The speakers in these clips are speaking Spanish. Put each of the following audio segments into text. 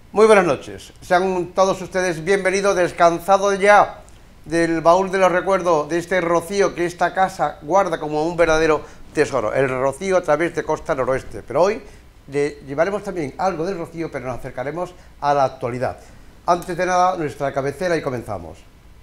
Muy buenas noches, sean todos ustedes bienvenidos, descansados ya del baúl de los recuerdos de este rocío que esta casa guarda como un verdadero tesoro, el rocío a través de Costa Noroeste. Pero hoy llevaremos también algo del rocío, pero nos acercaremos a la actualidad. Antes de nada, nuestra cabecera y comenzamos.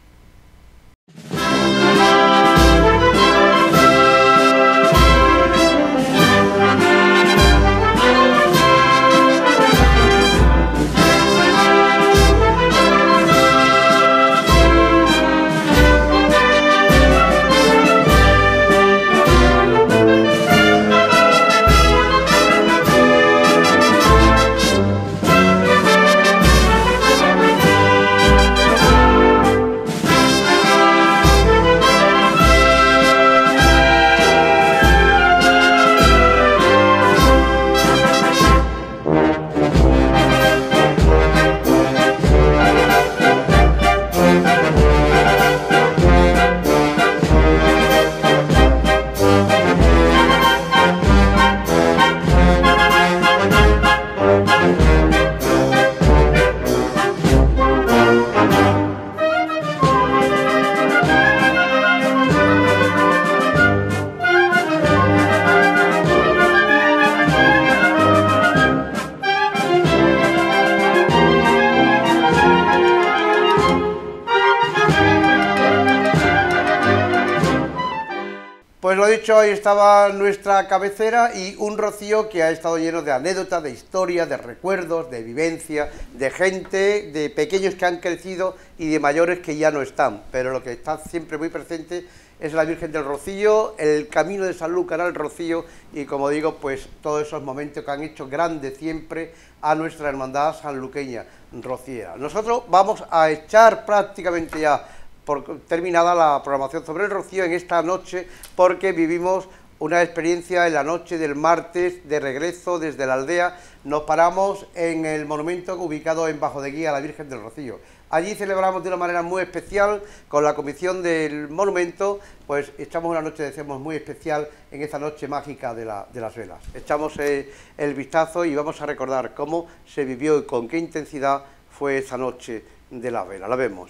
Pues lo dicho, ahí estaba nuestra cabecera y un rocío que ha estado lleno de anécdotas, de historias, de recuerdos, de vivencia, de gente, de pequeños que han crecido y de mayores que ya no están. Pero lo que está siempre muy presente es la Virgen del Rocío, el camino de Sanlúcar al Rocío y, como digo, pues todos esos momentos que han hecho grande siempre a nuestra hermandad sanluqueña rociera. Nosotros vamos a echar prácticamente ya por terminada la programación sobre el rocío en esta noche, porque vivimos una experiencia en la noche del martes de regreso desde la aldea. Nos paramos en el monumento ubicado en Bajo de Guía a la Virgen del Rocío. Allí celebramos de una manera muy especial con la comisión del monumento, pues echamos una noche, decimos, muy especial en esta noche mágica de las velas. Echamos el vistazo y vamos a recordar cómo se vivió y con qué intensidad fue esa noche de la vela. La vemos.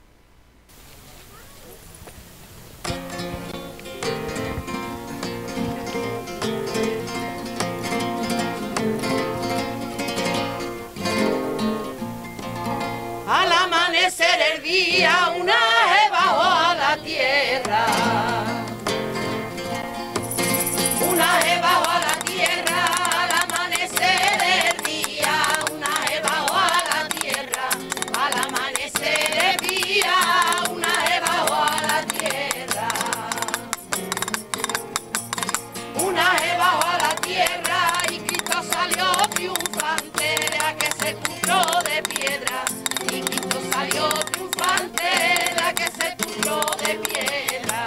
Al amanecer el día, una ave bajó a la tierra. Una ave bajó a la tierra, al amanecer el día, una ave bajó a la tierra. Al amanecer el día, una ave bajó a la tierra. Una ave bajó a la tierra y Cristo salió triunfante, la que se cubrió de piedra. Y Cristo salió triunfante, la que se cubrió de piedra.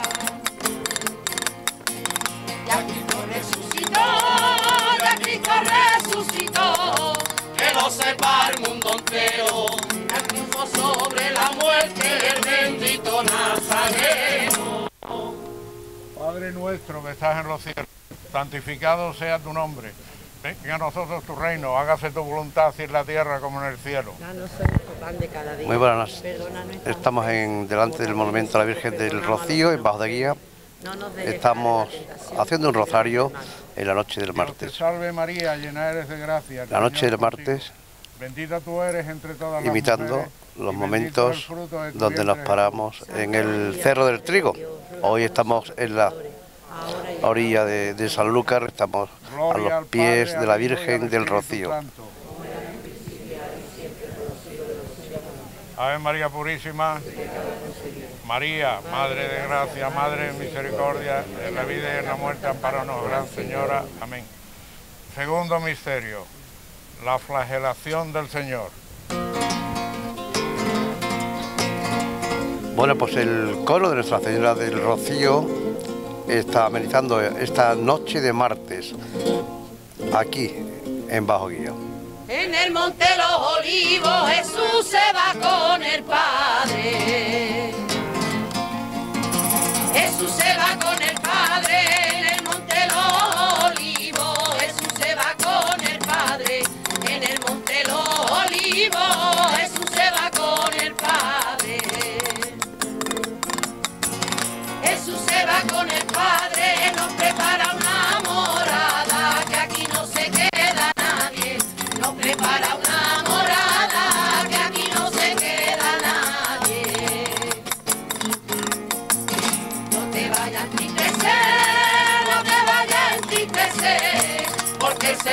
Ya Cristo resucitó, ya Cristo resucitó, que lo sepa el mundo entero, el triunfo sobre la muerte, el bendito Nazareno. Padre nuestro que estás en los cielos, santificado sea tu nombre. Venga a nosotros tu reino, hágase tu voluntad así en la tierra como en el cielo. Muy buenas noches. Estamos delante del monumento a la Virgen del Rocío, en Bajo de Guía. Estamos haciendo un rosario en la noche del martes. Te salve María, llena eres de gracia. La noche del martes, bendita tú eres entre todas las imitando mujeres, los y momentos bendito es el fruto de tu donde nos vientre, paramos en el Cerro del Trigo. Hoy estamos en la orilla de Sanlúcar, estamos a los pies de la Virgen del Rocío. Ave María Purísima, María, Madre de Gracia, Madre de Misericordia, en la vida y en la muerte, ampáranos, Gran Señora. Amén. Segundo misterio, la flagelación del Señor. Bueno, pues el coro de Nuestra Señora del Rocío está amenizando esta noche de martes, aquí en Bajo Guía. En el monte Los Olivos Jesús se va con el Padre. Jesús se va con el Padre. En el monte Los Olivos Jesús se va con el Padre. En el monte Los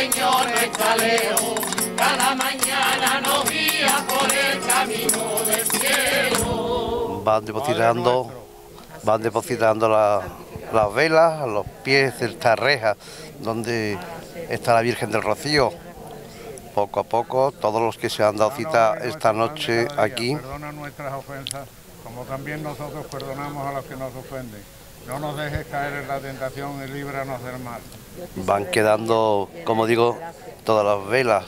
Señor nuestro alero, cada mañana nos guía por el camino del cielo. Van depositando las velas a los pies de esta reja donde está la Virgen del Rocío. Poco a poco, todos los que se han dado cita esta noche aquí. Perdona nuestras ofensas, como también nosotros perdonamos a los que nos ofenden. No nos dejes caer en la tentación y líbranos del mal. Van quedando, como digo, todas las velas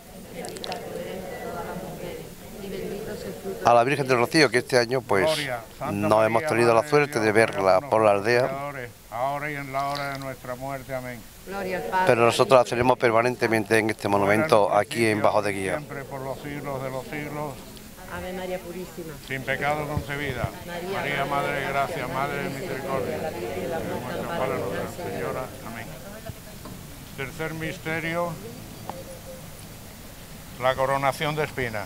a la Virgen del Rocío, que este año pues no hemos tenido la suerte de verla por la aldea, ahora y en la hora de nuestra muerte. Amén. pero nosotros la tenemos permanentemente en este monumento aquí en Bajo de Guía. Siempre por los siglos de los siglos. Ave María Purísima, Sin pecado concebida. María, Madre de Gracia, Madre de Misericordia. Nuestra Padre, Nuestra Señora. Amén. Tercer misterio, la coronación de espinas.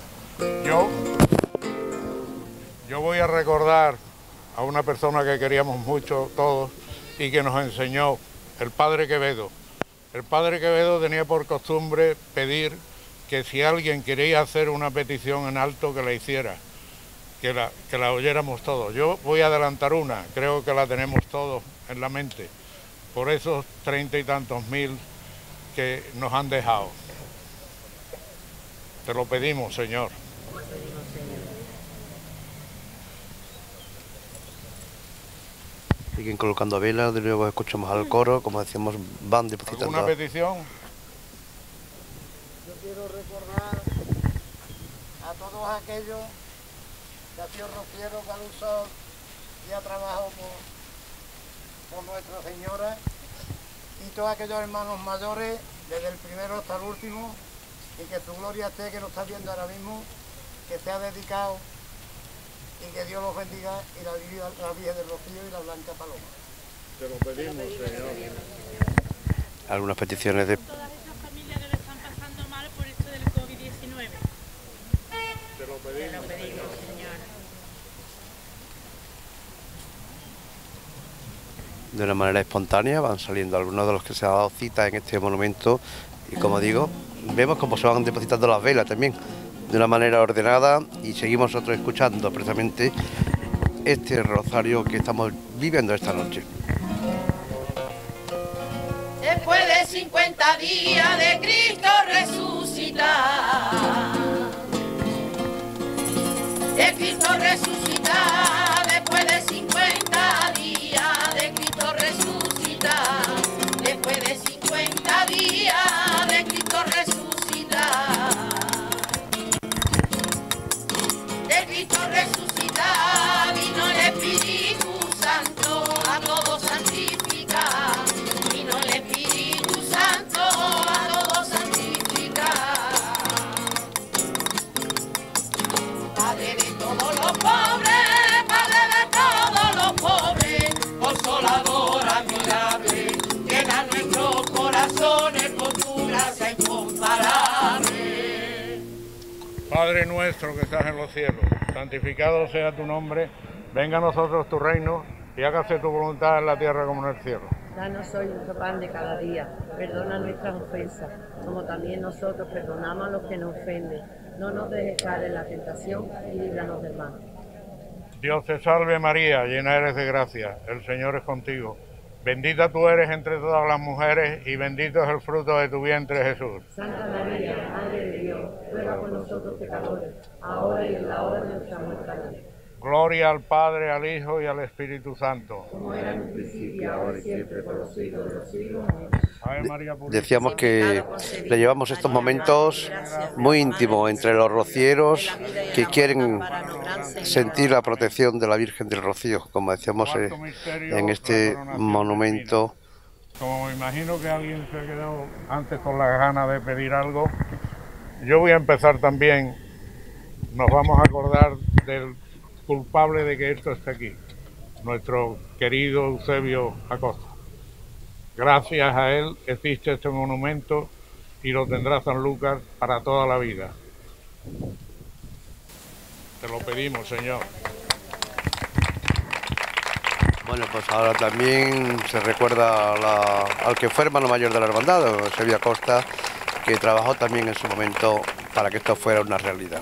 Yo voy a recordar a una persona que queríamos mucho todos y que nos enseñó, el Padre Quevedo. El Padre Quevedo tenía por costumbre pedir que si alguien quería hacer una petición en alto, que la hiciera, que la oyéramos todos. Yo voy a adelantar una, creo que la tenemos todos en la mente, por esos 30 y tantos mil que nos han dejado. Te lo pedimos, Señor. Siguen colocando velas, de nuevo escuchamos al coro, como decíamos, van depositando. ¿Alguna petición? Yo quiero recordar a todos aquellos que ha sido rociero, que ha luchado y ha trabajado por Nuestra Señora, y todos aquellos hermanos mayores, desde el primero hasta el último, y que su gloria esté, que nos está viendo ahora mismo, que se ha dedicado, y que Dios los bendiga, y la Virgen del Rocío y la Blanca Paloma. Te lo pedimos, Señor. Algunas peticiones de... Todas estas familias que lo están pasando mal por esto del COVID-19. Te lo pedimos, Señor. De una manera espontánea van saliendo algunos de los que se han dado cita en este monumento y, como digo, vemos cómo se van depositando las velas también de una manera ordenada, y seguimos nosotros escuchando precisamente este rosario que estamos viviendo esta noche. Después de 50 días de Cristo resucitar, de Cristo resucitar, después de 50 días de Cristo resucitar, después de 50 días de Cristo resucitar, de Cristo resucitar, vino el Espíritu Santo a todos santificar, vino el Espíritu Santo a todos santificar. Padre de todos los pobres, Padre de todos los pobres, consolador admirable, llena nuestros corazones con tu gracia incomparable. Padre nuestro que estás en los cielos, santificado sea tu nombre, venga a nosotros tu reino y hágase tu voluntad en la tierra como en el cielo. Danos hoy nuestro pan de cada día, perdona nuestras ofensas, como también nosotros perdonamos a los que nos ofenden. No nos dejes caer en la tentación y líbranos del mal. Dios te salve María, llena eres de gracia, el Señor es contigo. Bendita tú eres entre todas las mujeres y bendito es el fruto de tu vientre, Jesús. Santa María, Madre de Dios, ruega por nosotros pecadores, ahora y en la hora de nuestra muerte. Amén. Gloria al Padre, al Hijo y al Espíritu Santo. Como era en un principio, ahora y siempre, por los siglos de los siglos. Amén. Ave María Purísima. Decíamos que le llevamos estos momentos muy íntimos entre los rocieros que quieren sentir la protección de la Virgen del Rocío, como decíamos en este monumento. Como me imagino que alguien se ha quedado antes con las ganas de pedir algo, yo voy a empezar también. Nos vamos a acordar del culpable de que esto esté aquí, nuestro querido Eusebio Acosta. Gracias a él existe este monumento y lo tendrá Sanlúcar para toda la vida. Te lo pedimos, Señor. Bueno, pues ahora también se recuerda al que fue hermano mayor de la hermandad, Eusebio Acosta, que trabajó también en su momento para que esto fuera una realidad.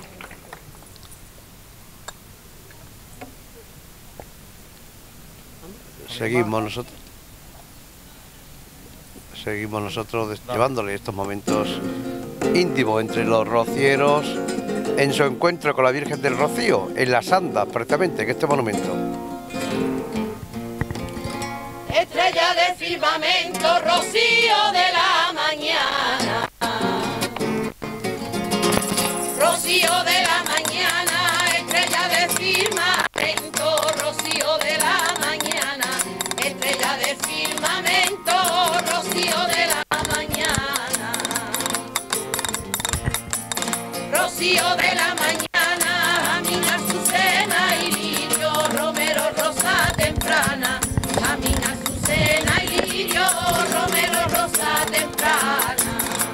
Seguimos nosotros llevándole estos momentos íntimos entre los rocieros en su encuentro con la Virgen del Rocío, en las Andas, precisamente, en este monumento. Estrella de firmamento, rocío de la mañana. Rocío de la mañana, estrella de firmamento, rocío de la mañana, estrella de firmamento, rocío de la mañana. Rocío de la mañana, Amina, Azucena y Lirio, Romero, rosa temprana. Amina, Azucena y Lirio, Romero, rosa temprana.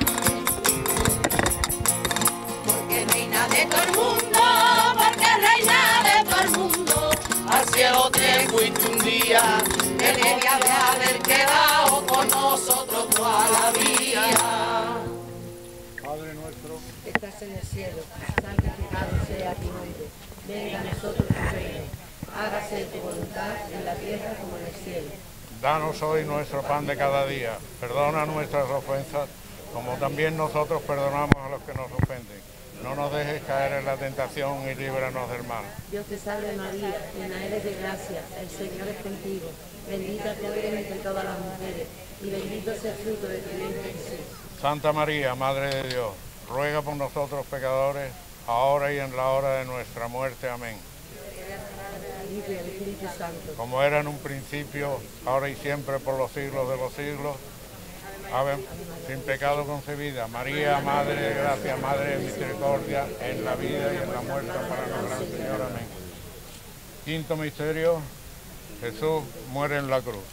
Porque reina de todo el mundo, porque reina de todo el mundo. Al cielo te fuiste un día, te debías de haber quedado con nosotros toda la vida. Padre nuestro, que estás en el cielo, santificado sea tu nombre. Venga a nosotros tu reino. Hágase tu voluntad en la tierra como en el cielo. danos hoy nuestro pan de cada día. Perdona nuestras ofensas, como también nosotros perdonamos a los que nos ofenden. No nos dejes caer en la tentación y líbranos del mal. Dios te salve María, llena eres de gracia, el Señor es contigo. Bendita tú eres entre todas las mujeres, y bendito es el fruto de tu vientre Jesús. Santa María, Madre de Dios, ruega por nosotros pecadores, ahora y en la hora de nuestra muerte. Amén. Hijo y el Espíritu Santo. Como era en un principio, ahora y siempre, por los siglos de los siglos. Ave, sin pecado concebida. María, Madre de gracia, Madre de misericordia, en la vida y en la muerte, para nuestro Gran Señor. Amén. Quinto misterio, Jesús muere en la cruz.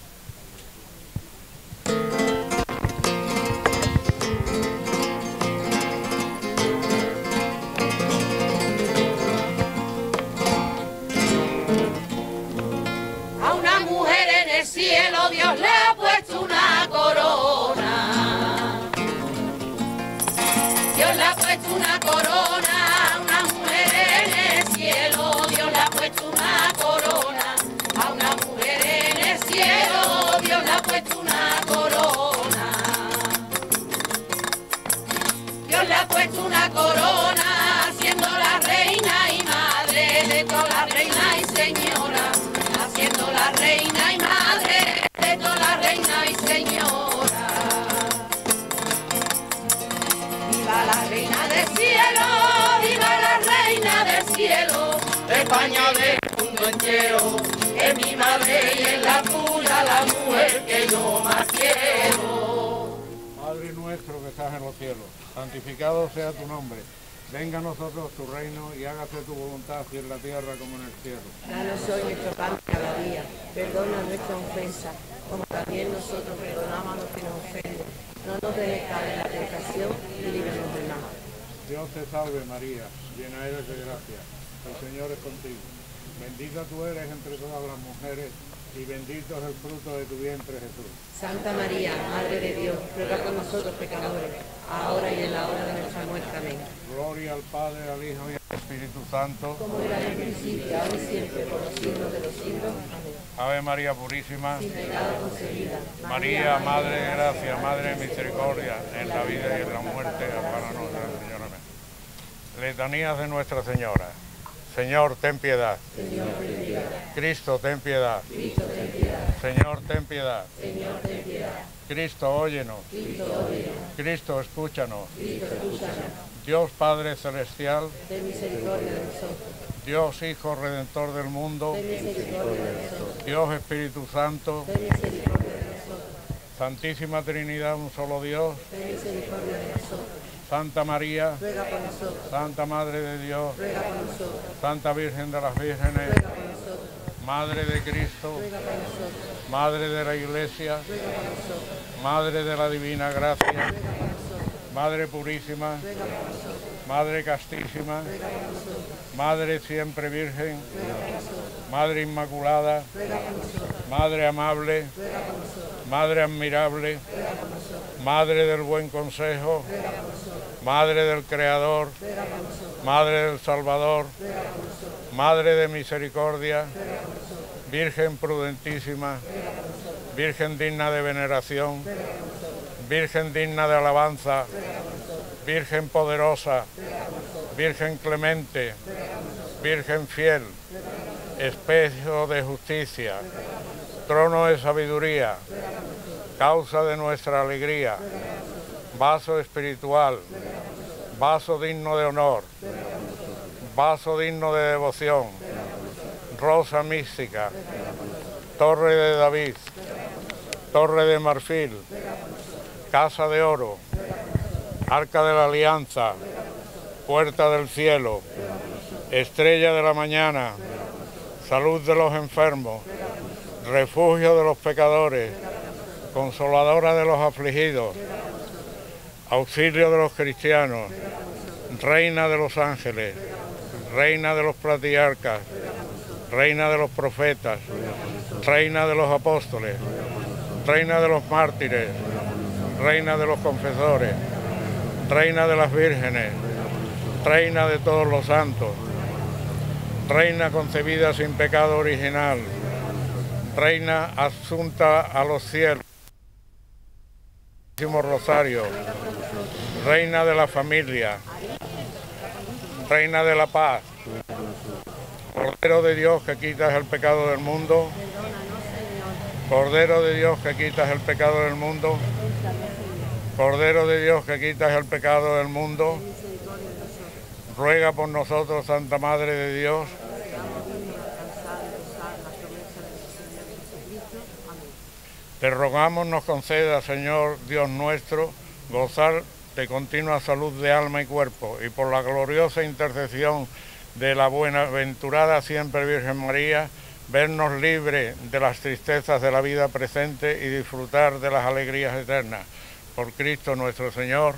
A una mujer en el cielo Dios le ha puesto una corona. Dios le ha puesto una corona a una mujer en el cielo. Dios le ha puesto una corona a una mujer en el cielo. Dios le ha puesto una corona. Dios le ha puesto una corona, siendo la reina y madre de todas las reinas y señora. Siendo la reina y madre de toda la reina y señora. Viva la reina del cielo, viva la reina del cielo, de España del mundo entero. Es mi madre y es la tuya la mujer que yo más quiero. Padre nuestro que estás en los cielos, santificado sea tu nombre. Venga a nosotros tu reino y hágase tu voluntad, así en la tierra como en el cielo. Danos hoy nuestro pan de cada día. Perdona nuestras ofensas, como también nosotros perdonamos a los que nos ofenden. No nos dejes caer en la tentación y líbranos del mal. Dios te salve María, llena eres de gracia. El Señor es contigo. Bendita tú eres entre todas las mujeres y bendito es el fruto de tu vientre, Jesús. Santa María, Madre de Dios, ruega por nosotros pecadores, ahora y en la hora de nuestra muerte. Amén. Gloria al Padre, al Hijo y al Espíritu Santo. Como era en el principio, ahora y siempre, por los siglos de los siglos. Amén. Ave María Purísima, Sin pecado concebida. María, Madre de gracia, Madre de misericordia, en la vida y en la muerte, para nuestra Señora. Amén. Letanías de Nuestra Señora. Señor, ten piedad. Señor, ten piedad. Cristo, ten piedad. Cristo, ten piedad. Señor, ten piedad. Señor, ten piedad. Cristo, óyenos. Cristo, óyenos. Cristo, escúchanos. Cristo, escúchanos. Dios Padre Celestial, Ten misericordia de nosotros. Dios Hijo Redentor del mundo, Ten misericordia de nosotros. Dios Espíritu Santo, Ten misericordia de nosotros. Santísima Trinidad, un solo Dios, Ten misericordia de nosotros. Santa María, Ruega por nosotros. Santa Madre de Dios, Ruega por nosotros. Santa Virgen de las Vírgenes, Ruega por nosotros. Madre de Cristo, Ruega por nosotros. Madre de la Iglesia, Ruega por nosotros. Madre de la Divina Gracia, Ruega por nosotros. Madre Purísima, Ruega por nosotros. Madre Castísima, Ruega por nosotros. Madre Siempre Virgen, Ruega por nosotros. Madre Inmaculada, Madre amable, Madre admirable, Madre del buen consejo, Madre del Creador, Madre del Salvador, Madre de misericordia, Virgen prudentísima, Virgen digna de veneración, Virgen digna de alabanza, Virgen poderosa, Virgen clemente, Virgen fiel, espejo de justicia, trono de sabiduría, causa de nuestra alegría, vaso espiritual, vaso digno de honor, vaso digno de devoción, rosa mística, torre de David, torre de marfil, casa de oro, arca de la alianza, puerta del cielo, estrella de la mañana, salud de los enfermos, refugio de los pecadores, consoladora de los afligidos, auxilio de los cristianos, reina de los ángeles, reina de los patriarcas, reina de los profetas, reina de los apóstoles, reina de los mártires, reina de los confesores, reina de las vírgenes, reina de todos los santos, reina concebida sin pecado original, reina asunta a los cielos, Rosario, reina de la familia, reina de la paz, Cordero de Dios que quitas el pecado del mundo, Cordero de Dios que quitas el pecado del mundo, Cordero de Dios que quitas el pecado del mundo, ruega por nosotros, Santa Madre de Dios. Te rogamos nos conceda, Señor Dios nuestro, gozar de continua salud de alma y cuerpo, y por la gloriosa intercesión de la buenaventurada siempre Virgen María, vernos libres de las tristezas de la vida presente y disfrutar de las alegrías eternas. Por Cristo nuestro Señor.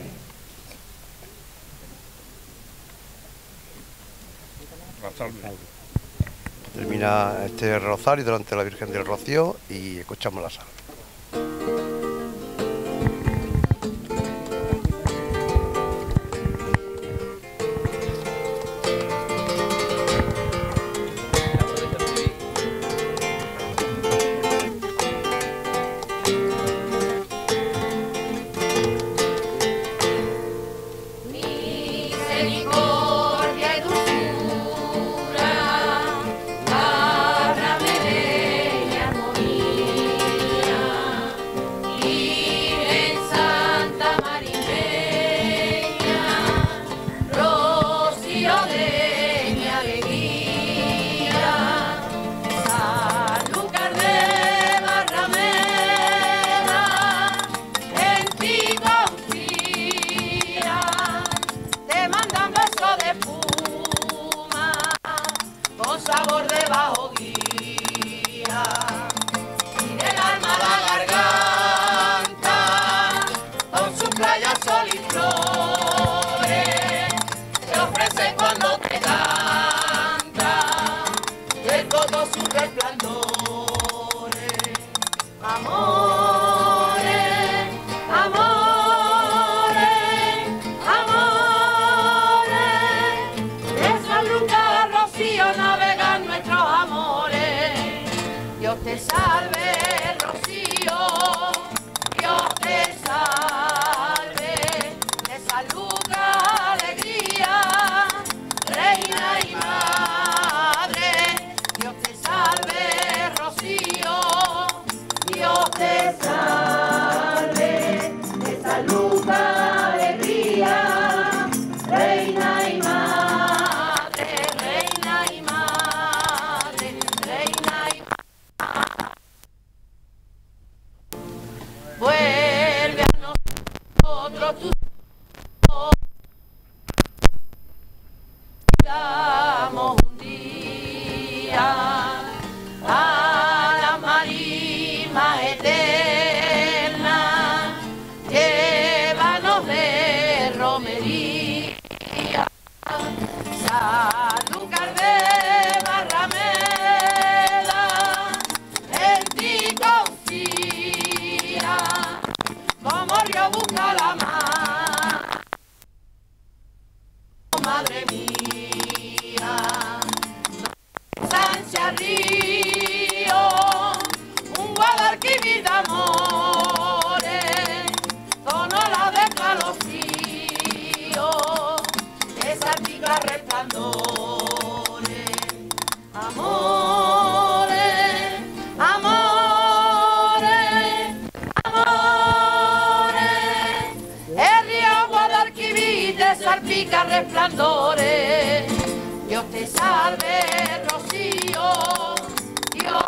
La salve. Termina este rosario delante de la Virgen del Rocío y escuchamos la salve. Misericordia y dulzura, háblame de armonía, Virgen Santa Marineña, rocío de mi alegría, Sanlúcar de Barrameda, en ti confía. Te mandan besos de espuma con sabor de bajo guía y del alma a la garganta con su playa, sol y flores te ofrece cuando te canta del todo sus resplandores. Amores, amores, amores, de Sanlúcar Rocío navegan nuestros amores. Dios te salve, Rocío, Dios te salve, de Sanlúcar alegría, reina y madre. Dios te salve, Rocío, Dios te salve, de Sanlúcar alegría, reina y madre, reina y madre, reina y madre. Vuelve a nosotros tu damos un día a la marisma eterna, llévanos de romería, Sanlúcar de Barrameda. salpica resplandores. Amores, amores, amores, el río Guadalquivir te salpica resplandores. Dios te salve, Rocío, Dios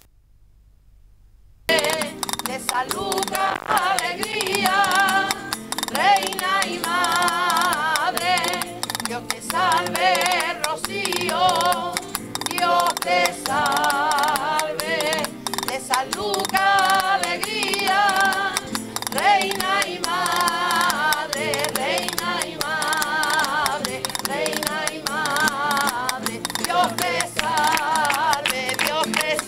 de salud, alegría, reina y madre. Dios te salve, Rocío, Dios te salve, de salud, alegría, reina y madre, reina y madre, reina y madre. Dios te salve, Dios te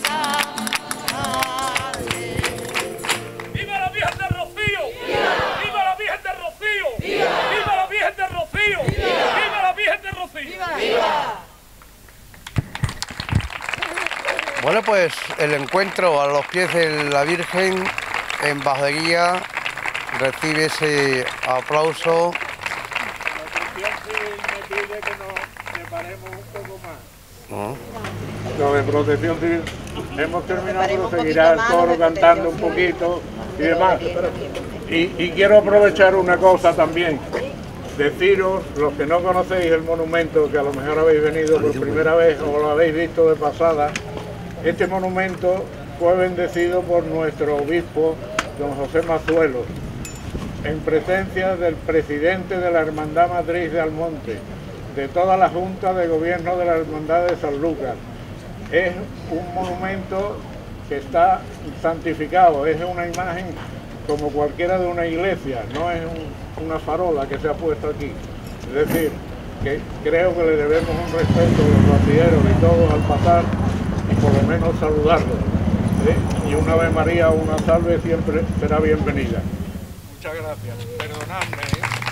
salve. ¡Viva la Virgen de Rocío! ¡Viva la Virgen de Rocío! ¡Viva la Virgen de Rocío! ¡Viva la Virgen de Rocío! ¡Viva! Bueno, pues el encuentro a los pies de la Virgen en Bajodeguía recibe ese aplauso. La Protección Civil me pide que nos separemos un poco más. ¿No? Lo de Protección Civil hemos terminado, pero seguirá el coro cantando un poquito y demás. Y quiero aprovechar una cosa también. Deciros, los que no conocéis el monumento, que a lo mejor habéis venido por primera vez o lo habéis visto de pasada, este monumento fue bendecido por nuestro obispo, don José Mazuelo, en presencia del presidente de la Hermandad Matriz de Almonte, de toda la Junta de Gobierno de la Hermandad de San Lucas. Es un monumento que está santificado, es una imagen como cualquiera de una iglesia, no es una farola que se ha puesto aquí. Es decir, que creo que le debemos un respeto a los rocieros y todos al pasar, y por lo menos saludarlos. Y una Ave María o una salve siempre será bienvenida. Muchas gracias, perdonadme.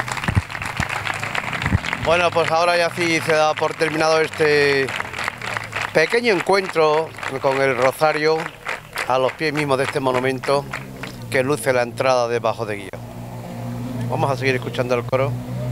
Bueno, pues ahora ya sí se da por terminado este pequeño encuentro con el rosario a los pies mismos de este monumento que luce la entrada de Bajodeguía. Vamos a seguir escuchando el coro.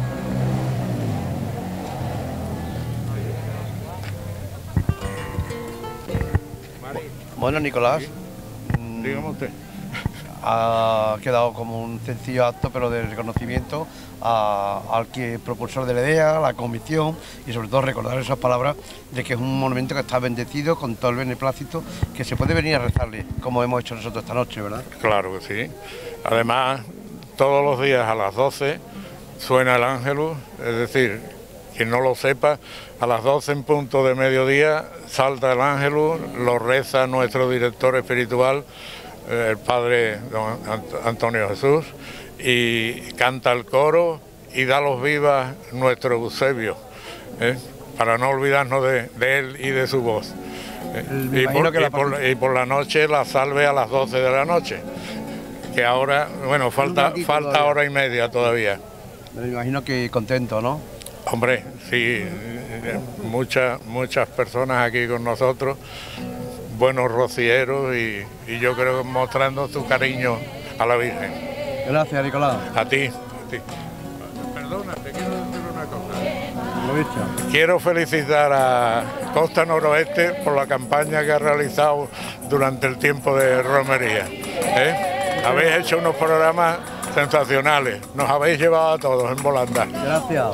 Bueno, Nicolás, Dígame usted. ha quedado como un sencillo acto, pero de reconocimiento al que propulsor de la idea, a la comisión, y sobre todo recordar esas palabras de que es un monumento que está bendecido con todo el beneplácito, que se puede venir a rezarle, como hemos hecho nosotros esta noche, ¿verdad? Claro que sí. Además, todos los días a las 12 suena el Ángelus, es decir, quien no lo sepa, a las 12 en punto de mediodía salta el Ángelus, lo reza nuestro director espiritual, el padre don Antonio Jesús, y canta el coro y da los vivas nuestro Eusebio, para no olvidarnos de él y de su voz. Y por la noche la salve a las 12 de la noche, que ahora, bueno, falta hora y media todavía. Me imagino que contento, ¿no? Hombre, sí, muchas personas aquí con nosotros, buenos rocieros y yo creo que mostrando su cariño a la Virgen. Gracias, Nicolás. A ti. Perdona, te quiero decir una cosa. Lo he dicho. Quiero felicitar a Costa Noroeste por la campaña que ha realizado durante el tiempo de romería. Habéis hecho unos programas sensacionales, nos habéis llevado a todos en volandas. Gracias.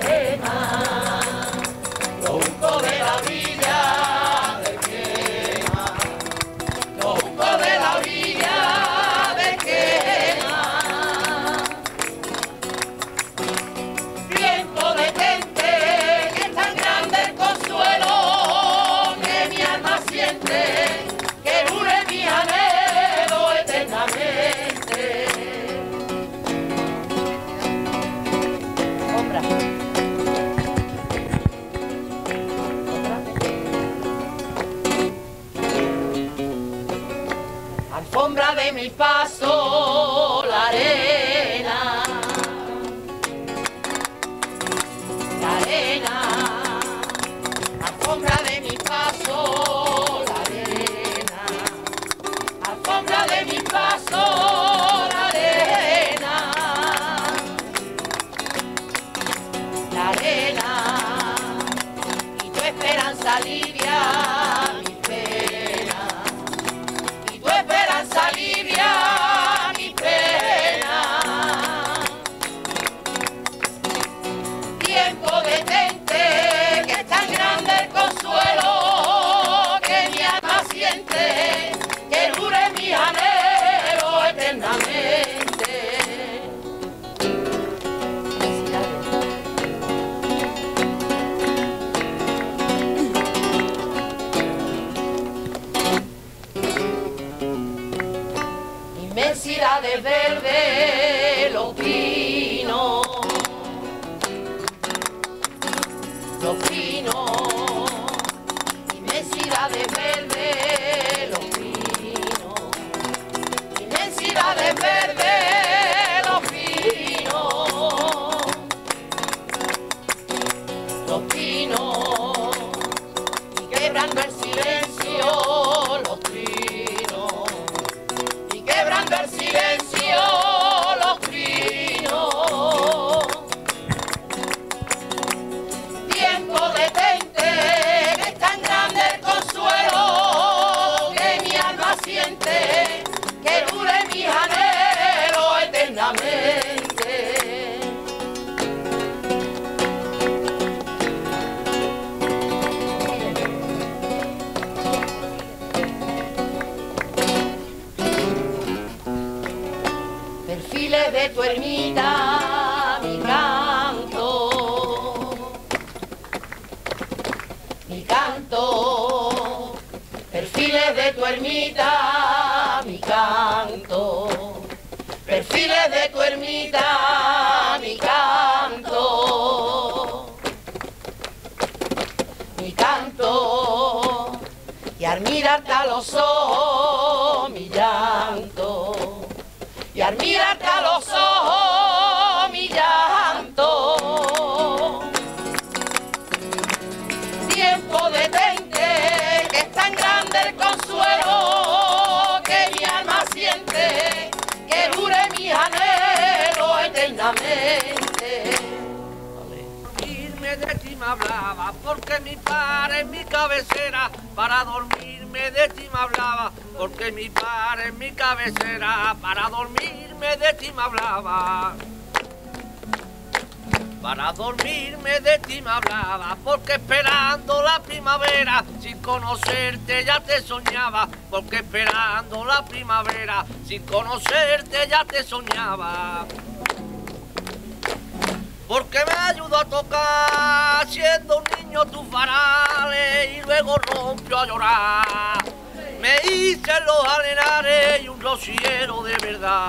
Alfombra de mi paso, la arena, alfombra de mi paso, la arena, alfombra de mi paso, la arena, esperanza alivia mi pena, y tu esperanza alivia mi pena. Tiempo detente, que es tan grande el consuelo que mi alma siente, que dure mi anhelo eternamente. Inmensidades verde, los pinos, inmensidades verde, los pinos, inmensidades verde, los pinos, y quebrando el silencio, los trinos, y quebrando el silencio, los trinos. Tiempo detente, que es tan grande el consuelo que mi alma siente, que dure mi anhelo eternamente. Perfiles de tu ermita, mi canto, perfiles de tu ermita, mi canto, perfiles de tu ermita, mi canto, y al mirarte a los ojos, mi llanto, y al mirarte a los ojos, mi llanto. Tiempo detente, que es tan grande el consuelo que mi alma siente, que dure mi anhelo eternamente. Dormirme de ti me hablaba, porque mi padre en mi cabecera, para dormirme de ti me hablaba, porque mi padre en mi cabecera, para dormirme de ti me hablaba. Para dormirme de ti me hablaba, porque esperando la primavera, sin conocerte ya te soñaba, porque esperando la primavera, sin conocerte ya te soñaba. Porque me ayudó a tocar, siendo un niño tus varales, y luego rompió a llorar. Me hice los arenares y un rociero de verdad.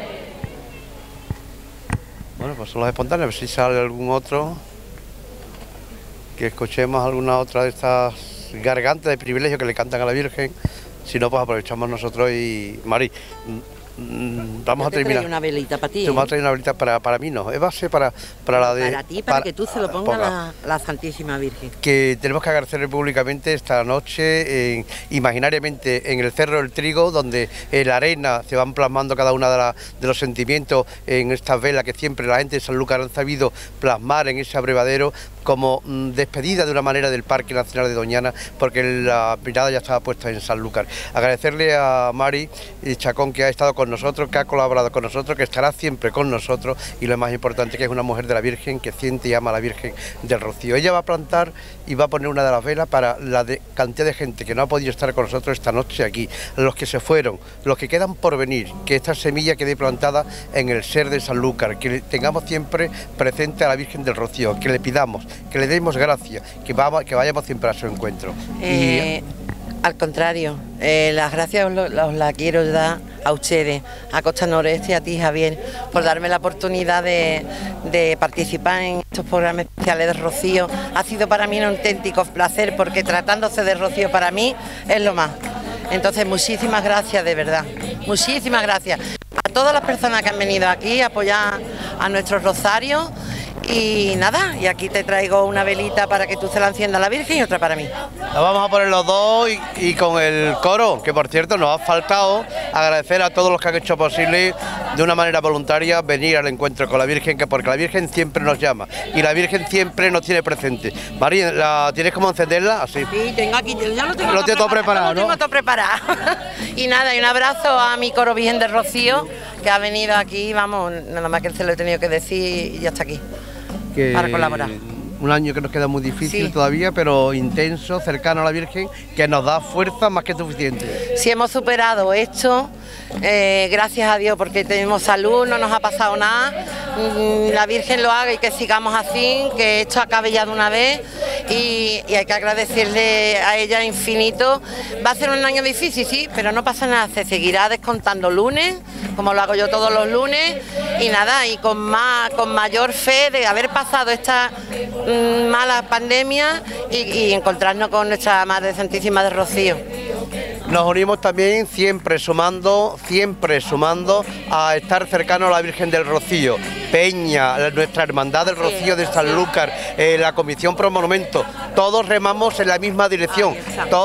Bueno, pues son los espontáneos, a ver si sale algún otro, que escuchemos alguna otra de estas gargantas de privilegio que le cantan a la Virgen. Si no, pues aprovechamos nosotros y... Mari, vamos a terminar. Una velita para ti. Tú me has traído una velita para mí, no. Va a ser para la de... Para ti, para que tú se lo pongas la Santísima Virgen. Que tenemos que agradecerle públicamente esta noche, imaginariamente en el Cerro del Trigo, donde en la arena se van plasmando cada uno de los sentimientos en estas velas que siempre la gente de Sanlúcar han sabido plasmar en ese abrevadero, como despedida de una manera del Parque Nacional de Doñana, porque la mirada ya estaba puesta en Sanlúcar. Agradecerle a Mari Chacón, que ha estado con nosotros, que ha colaborado con nosotros, que estará siempre con nosotros, y lo más importante, que es una mujer de la Virgen, que siente y ama a la Virgen del Rocío. Ella va a plantar y va a poner una de las velas para la cantidad de gente que no ha podido estar con nosotros esta noche aquí, los que se fueron, los que quedan por venir, que esta semilla quede plantada en el ser de Sanlúcar, que tengamos siempre presente a la Virgen del Rocío, que le pidamos, que le demos gracias, que vayamos siempre a su encuentro. Al contrario, las gracias os la quiero dar a ustedes, a Costa Noreste y a ti, Javier, por darme la oportunidad de participar en estos programas especiales de Rocío. Ha sido para mí un auténtico placer, porque tratándose de Rocío para mí es lo más. Entonces, muchísimas gracias, de verdad, muchísimas gracias a todas las personas que han venido aquí a apoyar a nuestros rosarios. Y nada, y aquí te traigo una velita para que tú se la enciendas a la Virgen y otra para mí. La vamos a poner los dos y con el coro, que por cierto nos ha faltado agradecer a todos los que han hecho posible de una manera voluntaria venir al encuentro con la Virgen, que porque la Virgen siempre nos llama y la Virgen siempre nos tiene presente. María, ¿tienes cómo encenderla? Así. Sí, tengo aquí, ya lo tengo todo preparado, ¿no? Lo tengo todo preparado. Y nada, y un abrazo a mi coro Virgen del Rocío, que ha venido aquí, vamos, nada más que se lo he tenido que decir y ya está aquí, para colaborar. Un año que nos queda muy difícil todavía, pero intenso, cercano a la Virgen, que nos da fuerza más que suficiente. Si hemos superado esto, gracias a Dios, porque tenemos salud, no nos ha pasado nada, la Virgen lo haga y que sigamos así, que esto acabe ya de una vez y hay que agradecerle a ella infinito. Va a ser un año difícil, sí, pero no pasa nada, se seguirá descontando lunes, como lo hago yo todos los lunes, y nada, y con mayor fe de haber pasado esta mala pandemia y encontrarnos con nuestra Madre Santísima de Rocío. Nos unimos también siempre sumando a estar cercano a la Virgen del Rocío, Peña, nuestra Hermandad del Rocío de Sanlúcar, la Comisión Pro Monumento, todos remamos en la misma dirección,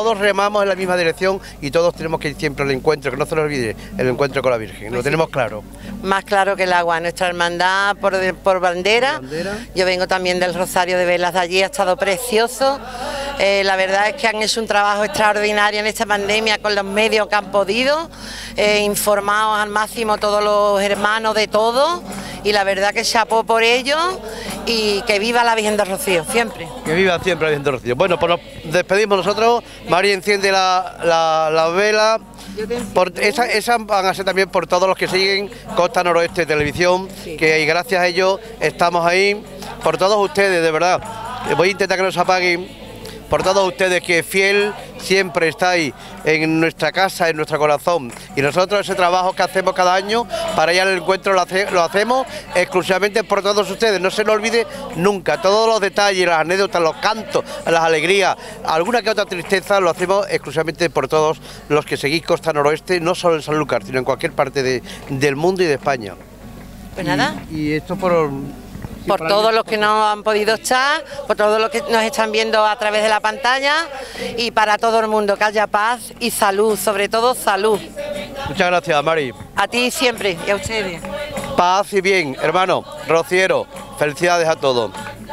y todos tenemos que ir siempre al encuentro, que no se nos olvide el encuentro con la Virgen, lo tenemos claro. Más claro que el agua, nuestra hermandad por bandera, yo vengo también del Rosario de Velas de allí, ha estado precioso. La verdad es que han hecho un trabajo extraordinario en esta pandemia con los medios que han podido, informados al máximo todos los hermanos de todo, y la verdad que chapó por ello, y que viva la Virgen de Rocío, siempre. Que viva siempre la Virgen de Rocío. Bueno, pues nos despedimos nosotros, María enciende la vela. Esa van a ser también por todos los que siguen Costa Noroeste Televisión, que gracias a ellos estamos ahí, por todos ustedes, de verdad. Voy a intentar que no se apaguen. Por todos ustedes que fiel siempre estáis en nuestra casa, en nuestro corazón. Y nosotros ese trabajo que hacemos cada año para ir al encuentro lo hacemos exclusivamente por todos ustedes. No se nos olvide nunca, todos los detalles, las anécdotas, los cantos, las alegrías, alguna que otra tristeza, lo hacemos exclusivamente por todos los que seguís Costa Noroeste, no solo en Sanlúcar, sino en cualquier parte del mundo y de España. Pues nada. Y esto por todos los que no han podido estar, por todos los que nos están viendo a través de la pantalla, y para todo el mundo, que haya paz y salud, sobre todo salud. Muchas gracias, Mari. A ti siempre y a ustedes. Paz y bien, hermano, rociero, felicidades a todos.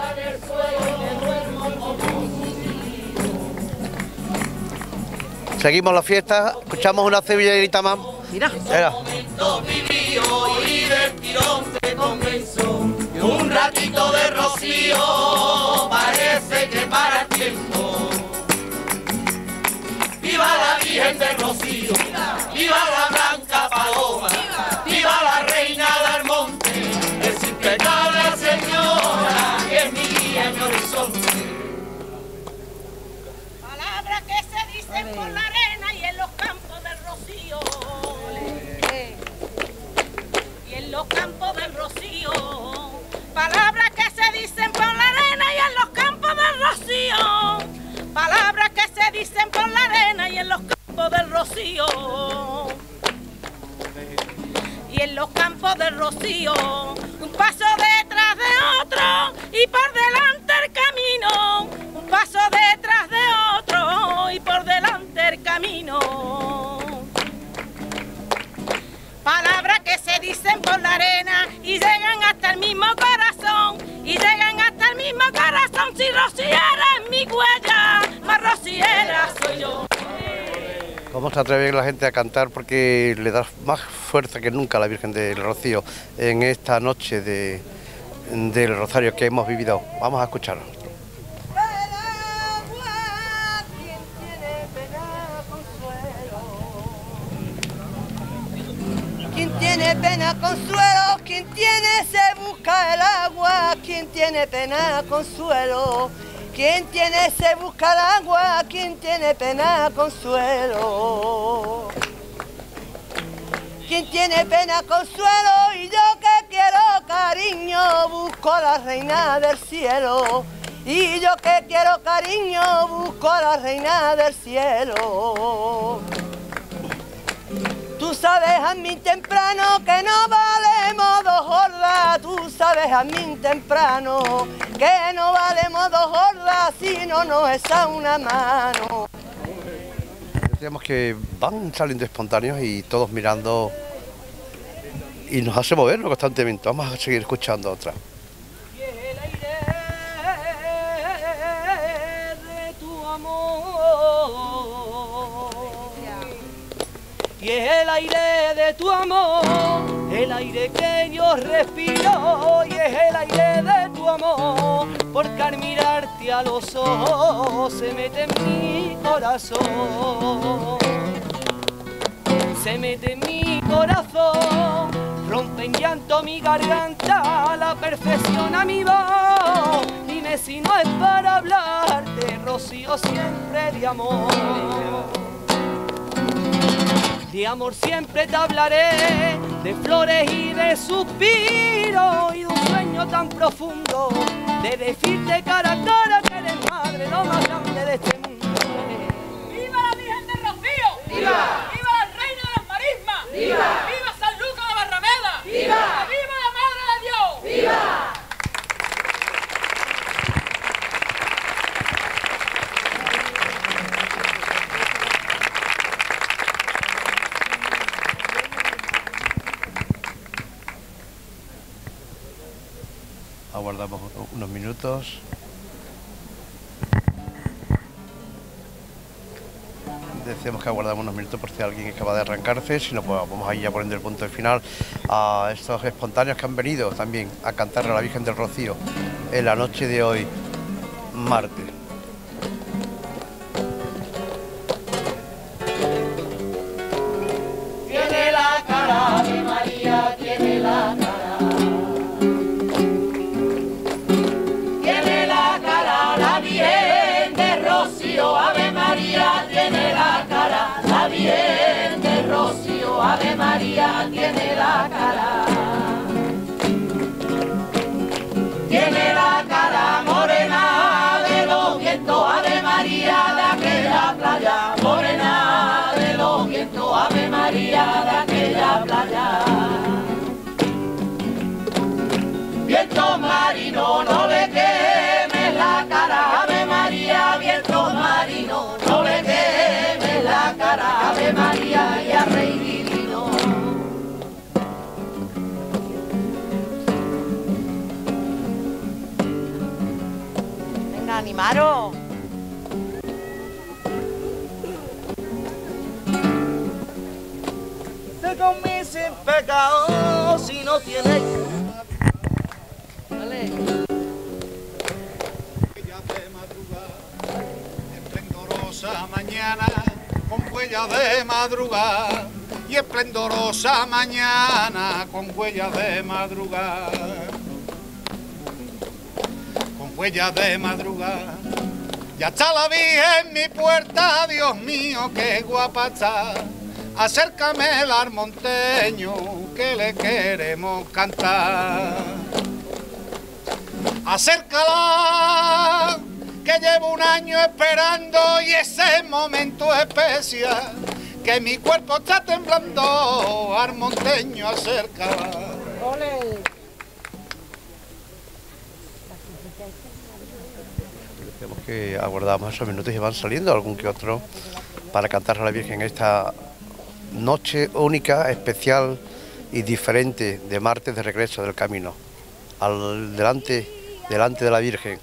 Seguimos la fiesta, escuchamos una cebillerita más. Mira. Un ratito de rocío parece que para el tiempo. ¡Viva la Virgen de Rocío! ¡Viva la Blanca Paloma! ¡Viva la Reina del Monte! ¡Es impecable Señora, que es mi guía en mi horizonte! Palabras que se dicen por la arena y en los campos del Rocío. Y en los campos del Rocío. Palabras que se dicen por la arena y en los campos del Rocío. Palabras que se dicen por la arena y en los campos del Rocío. Y en los campos del Rocío, un paso detrás de otro y por delante el camino. Un paso detrás de otro y por delante el camino. Palabras que se dicen por la arena y llegan hasta el mismo corazón. Y llegan hasta el mismo corazón. Si rociera es mi huella, más rociera soy yo. ¿Cómo se atreve la gente a cantar? Porque le da más fuerza que nunca a la Virgen del Rocío en esta noche del Rosario que hemos vivido. Vamos a escucharlo. Quien tiene pena, consuelo, quien tiene se busca el agua, quien tiene pena, consuelo, quien tiene se busca el agua, quien tiene pena, consuelo. Quien tiene pena, consuelo, y yo que quiero cariño, busco a la reina del cielo. Y yo que quiero cariño, busco a la reina del cielo. Tú sabes a mí temprano que no valemos dos hordas, tú sabes a mí temprano que no valemos dos hordas si no nos echa una mano. Decíamos que van saliendo espontáneos y todos mirando y nos hace movernos constantemente. Vamos a seguir escuchando otra. Y es el aire de tu amor, el aire que yo respiro, y es el aire de tu amor, porque al mirarte a los ojos se mete en mi corazón, se mete en mi corazón, rompe en llanto mi garganta, la perfecciona mi voz, dime si no es para hablarte, Rocío, siempre de amor. De amor siempre te hablaré, de flores y de suspiros, y de un sueño tan profundo, de decirte cara a cara que eres madre, lo más grande de este mundo. ¡Viva la Virgen de Rocío! ¡Viva! ¡Viva la Reina de las Marismas! ¡Viva! ¡Viva San Lucas de Barrameda! ¡Viva! ¡Viva la Madre de Dios! ¡Viva! Aguardamos unos minutos. Decíamos que aguardamos unos minutos por si alguien acaba de arrancarse, si no, pues vamos a ir ya poniendo el punto de final a estos espontáneos que han venido también a cantarle a la Virgen del Rocío en la noche de hoy, martes. Tiene la cara de María, tiene la cara. Tiene la cara la Virgen de Rocío, Ave María, tiene la cara la Virgen de Rocío, Ave María, tiene la cara. Tiene la cara morena de los vientos, Ave María, de aquella playa, morena de los vientos, Ave María, de aquella playa. Viento marino, no le quemes la cara, Ave María, viento marino, no le quemes la cara, Ave María, y a Rey divino. Venga, animaros. Se come sin pecado si no tiene. Dale. Esplendorosa mañana con huella de madrugada, y esplendorosa mañana con huella de madrugada, con huella de madrugada. Ya está la Virgen en mi puerta, Dios mío, qué guapa está. Acércame el armonteño que le queremos cantar. Acércala, que llevo un año esperando y ese momento especial, que mi cuerpo está temblando, armonteño, acércala. ¡Ole! Decíamos que aguardamos esos minutos y van saliendo algún que otro para cantar a la Virgen esta noche única, especial y diferente de martes de regreso del camino. Delante de la Virgen.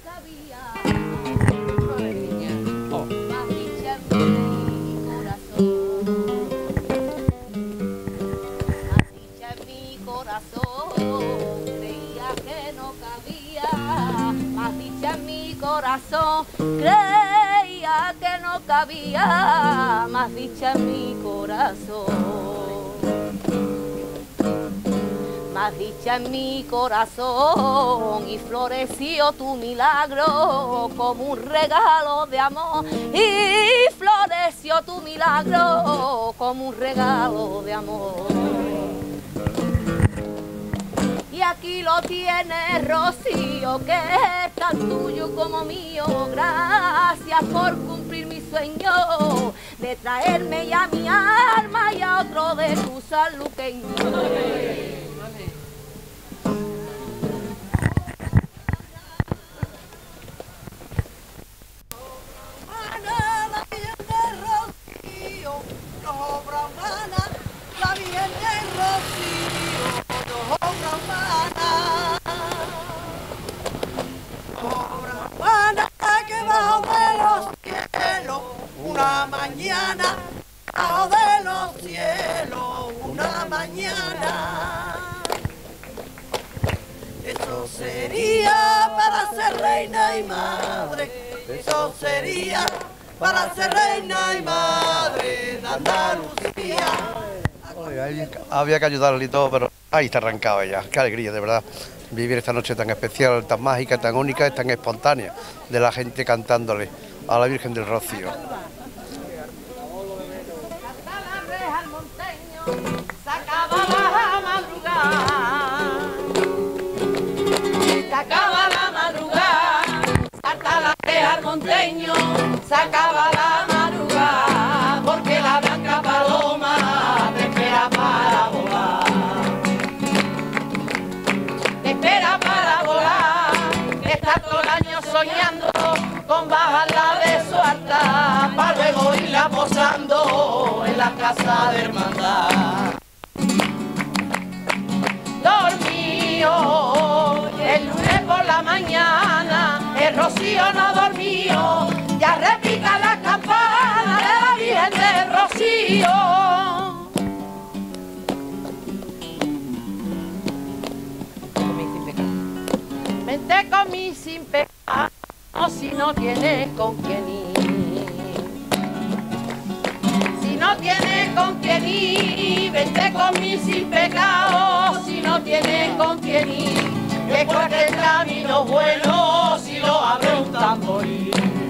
Corazón creía que no cabía más dicha en mi corazón, más dicha en mi corazón, y floreció tu milagro como un regalo de amor, y floreció tu milagro como un regalo de amor. Y aquí lo tienes, Rocío, que es tan tuyo como mío. Gracias por cumplir mi sueño de traerme ya mi alma y a otro de tu sanluqueño. La Virgen de Rocío, no obra humana, la Virgen de Rocío. una mañana, abajo de los cielos, una mañana. Eso sería para ser reina y madre, eso sería para ser reina y madre de Andalucía. Había que ayudarle y todo, pero ahí está arrancado ya. Qué alegría, de verdad, vivir esta noche tan especial, tan mágica, tan única, tan espontánea, de la gente cantándole a la Virgen del Rocío. Sacaba la madrugada, sacaba la madrugada, hasta la reja al monteño, sacaba la madrugada, porque la blanca paloma te espera para volar, te espera para volar, estás todo el año soñando con bajarla de su altar, para luego irla posando en la casa de hermandad. Dormió el lunes por la mañana, el Rocío no dormió, ya repica la campana de la Virgen del Rocío. Vente conmigo sin pecado, si no tienes con quién ir. Si no tienes con quién ir, vente conmigo sin pecado, si no tienes con quién ir, que cualquier camino bueno, si lo abre un tamborí.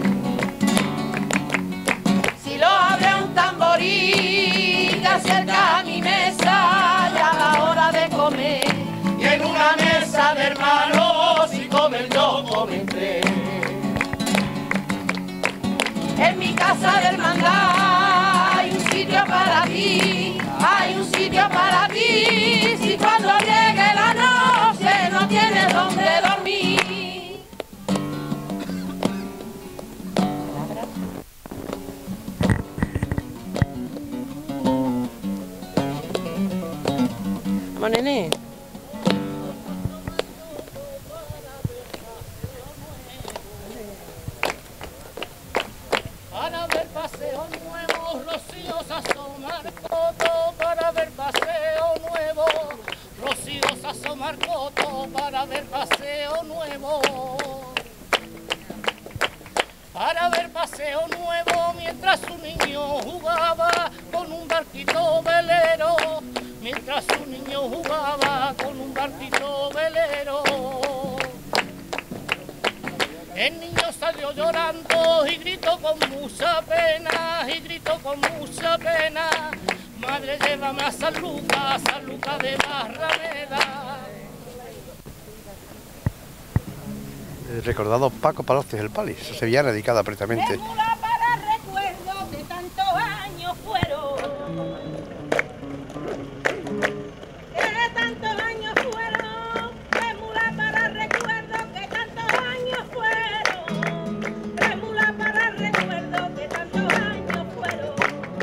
Si lo abre un tamborí, te acerca a mi mesa, ya la hora de comer, y en una mesa de hermanos, si comen yo, comen tres. En mi casa de hermandad hay un sitio para ti, hay un sitio para ti, si cuando llegue la noche no tienes donde dormir. Vamos, nene. Para ver paseo nuevo, rocíos asomar coto, para ver paseo nuevo, rocíos asomar coto, para ver paseo nuevo. Para ver paseo nuevo, mientras un niño jugaba con un barquito velero, mientras un niño jugaba con un barquito velero. El niño salió llorando y gritó con mucha pena, y gritó con mucha pena, madre llévame a San Lucas de Barrameda. Recordado Paco Palacios el Pali, sevillana dedicada precisamente. Fórmula para recuerdos de tantos años fueron, que tantos años fueron, fórmula para recuerdos que tantos años fueron, fórmula para recuerdos que tantos años fueron,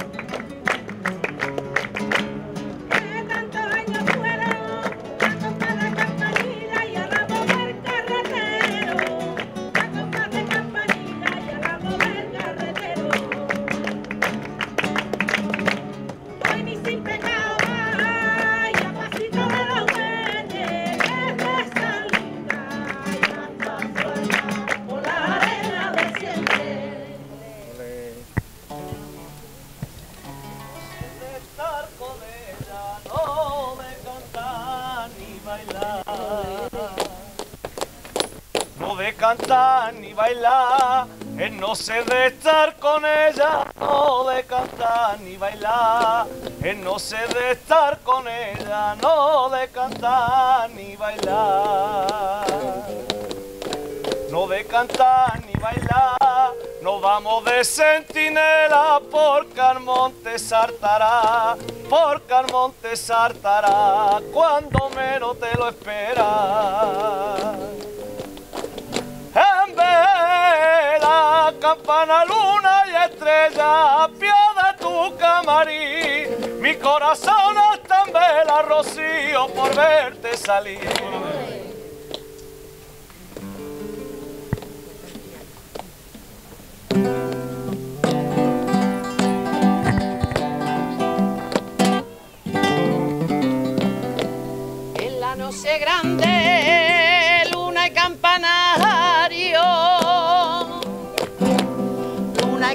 que tantos años fueron, la copa de campanilla y a la voz del carretero, la copa de campanilla y a la voz del carretero. Hoy ni sin pecado hay a pasito de los bueyes, desde San Lucas y hasta Suelta, por la arena de siempre. De estar con ella, no de cantar ni bailar. No de cantar ni bailar, él no sé de estar con ella. No de cantar ni bailar, él no sé de estar con ella. No de cantar ni bailar. No de cantar ni bailar, nos vamos de centinela porque al monte saltará, porque al monte saltará cuando menos te lo esperas. En vela, campana, luna y estrella, pie de tu camarín, mi corazón está en vela, Rocío, por verte salir.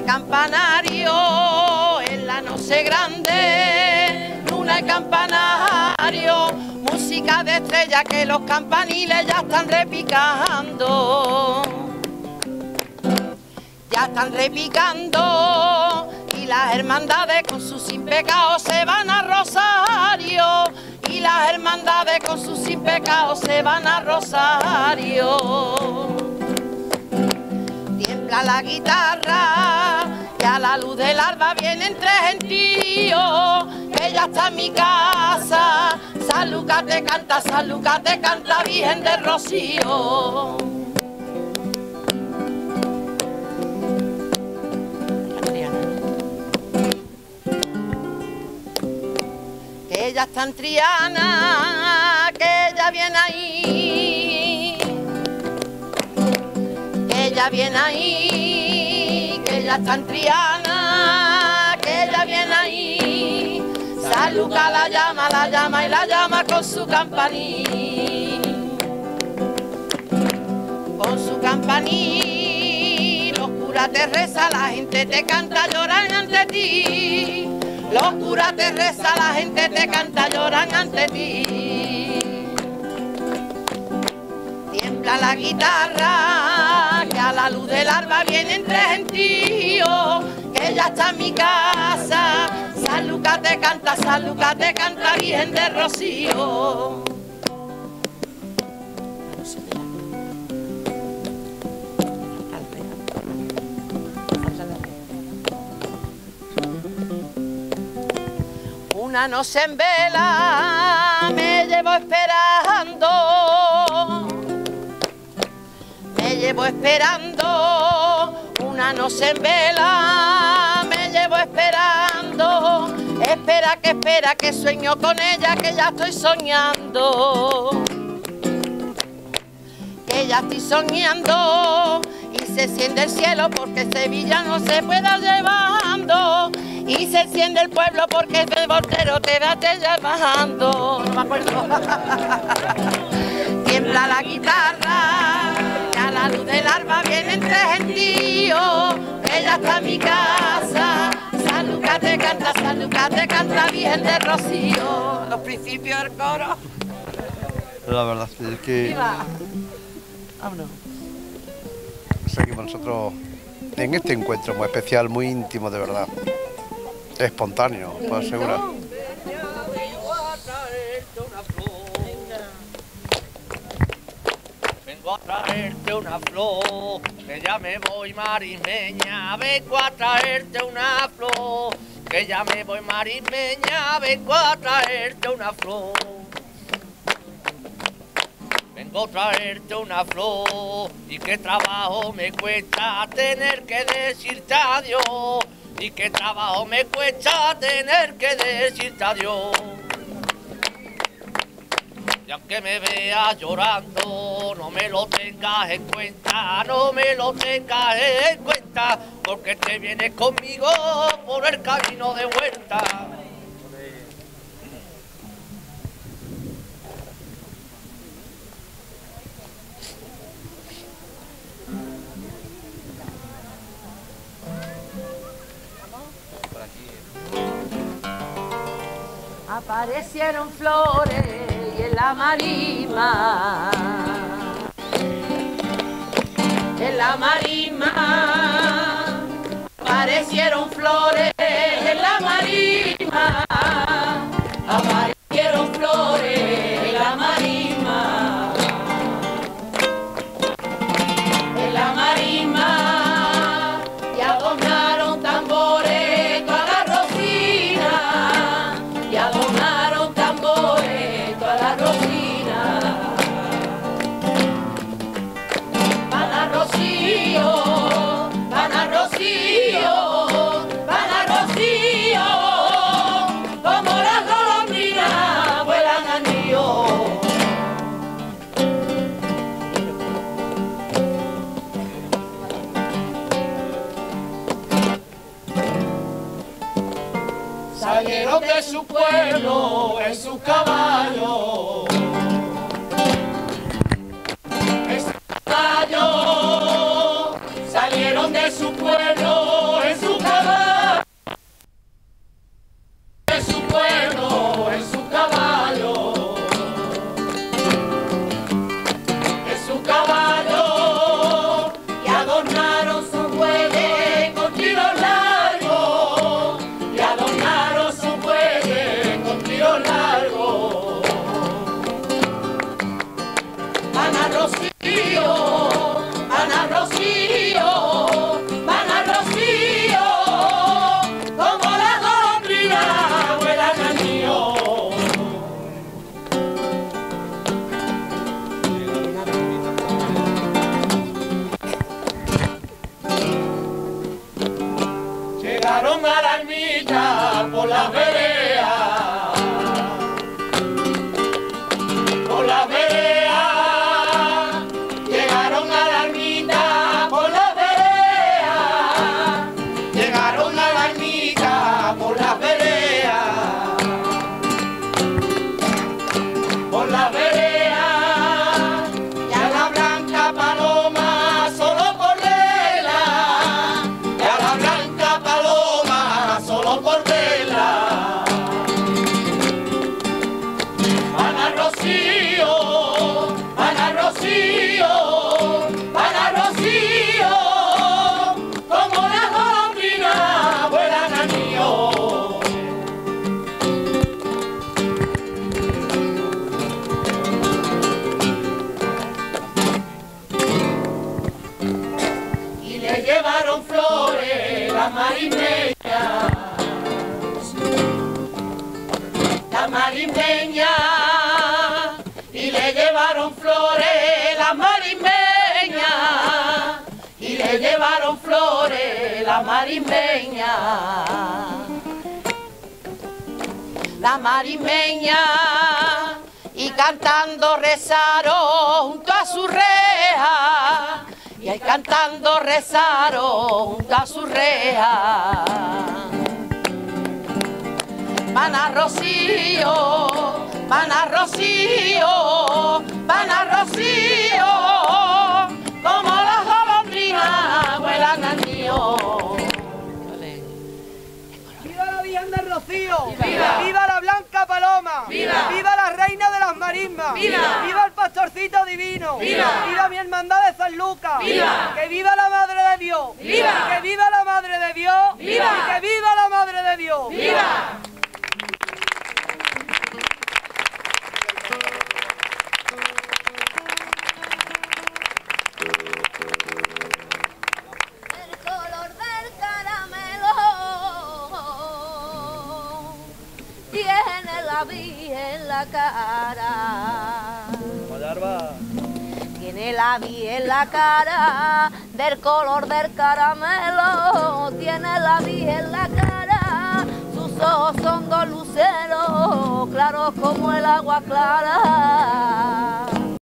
campanario, en la noche grande, luna y campanario, música de estrella que los campaniles ya están repicando. Ya están repicando y las hermandades con sus sin pecados se van a Rosario. Y las hermandades con sus sin pecados se van a Rosario. Tiembla la guitarra y a la luz del alba vienen tres gentíos, que ya está en mi casa. San Lucas te canta, Virgen del Rocío. Que ella está en Triana, que ella viene ahí, que ella viene ahí, que ella está en Triana, que ella viene ahí. San Lucas la llama y la llama con su campaní. Con su campaní, los curas te rezan, la gente te canta, lloran ante ti. Los curas te rezan, la gente te canta, lloran ante ti. Tiembla la guitarra, que a la luz del alba vienen tres gentíos, que ya está en mi casa. San Lucas te canta, Virgen del Rocío. Una noche en vela me llevo esperando, una noche en vela me llevo esperando. Espera que sueño con ella, que ya estoy soñando, que ya estoy soñando. Y se enciende el cielo porque Sevilla no se pueda llevando. Y se enciende el pueblo porque el portero te va llamando. No me acuerdo. Tiembla la guitarra, que a la luz del alba vienen tres gentíos, que ya está en mi casa. San Lucas te canta, Virgen del Rocío. Los principios del coro. La verdad es que Vámonos. seguimos nosotros en este encuentro muy especial, muy íntimo, de verdad. Espontáneo, puedo asegurar. Vengo a traerte una flor, que ya me voy marismeña. Vengo a traerte una flor, que ya me voy marismeña. Vengo a traerte una flor. Vengo a traerte una flor, y qué trabajo me cuesta tener que decirte adiós. Y qué trabajo me cuesta tener que decirte adiós. Y aunque me veas llorando, no me lo tengas en cuenta, no me lo tengas en cuenta, porque te vienes conmigo por el camino de vuelta. Aparecieron flores y en la marisma, aparecieron flores en la marisma, aparecieron flores en la marisma, y adornaron tambores toda la rocina, y adornaron tambores toda la rocina. Van a Rocío, van a Rocío, van a Rocío, como las golondrinas vuelan al río. Salieron de su pueblo en sus caballos, salieron de su pueblo en sus llegaron a la ermita por las veredas, por las veredas, llegaron a la ermita por las veredas, llegaron a la ermita por las veredas, por las veredas, y a la blanca paloma solo por verla, y a la blanca paloma solo por verla. Van a Rocío, van a Rocío, van a Rocío, como las golondrinas vuelan al mío. Y le llevaron flores la marismeña, la marismeña, y le llevaron flores la marismeña, y le llevaron flores la marismeña. La marismeña, y cantando rezaron junto a su reja, y ahí cantando rezaron junto a su reja. Van a Rocío, van a Rocío, van a Rocío, como las golondrinas vuelan al mío. ¡Viva la Virgen del Rocío! ¡Viva! ¡Viva la Blanca Paloma! ¡Viva! ¡Viva la Reina de las Marismas! ¡Viva! ¡Viva el Pastorcito Divino! ¡Viva! ¡Viva mi hermandad de San Lucas! ¡Viva! ¡Que viva la Madre de Dios! ¡Viva! ¡Que viva la Madre de Dios! ¡Viva! ¡Y que viva la Madre de Dios! ¡Viva! El color del caramelo tiene la Virgen la cara. Tiene la Virgen la cara del color del caramelo. Tiene la Virgen la cara. Sus ojos son dos luceros, claros como el agua clara.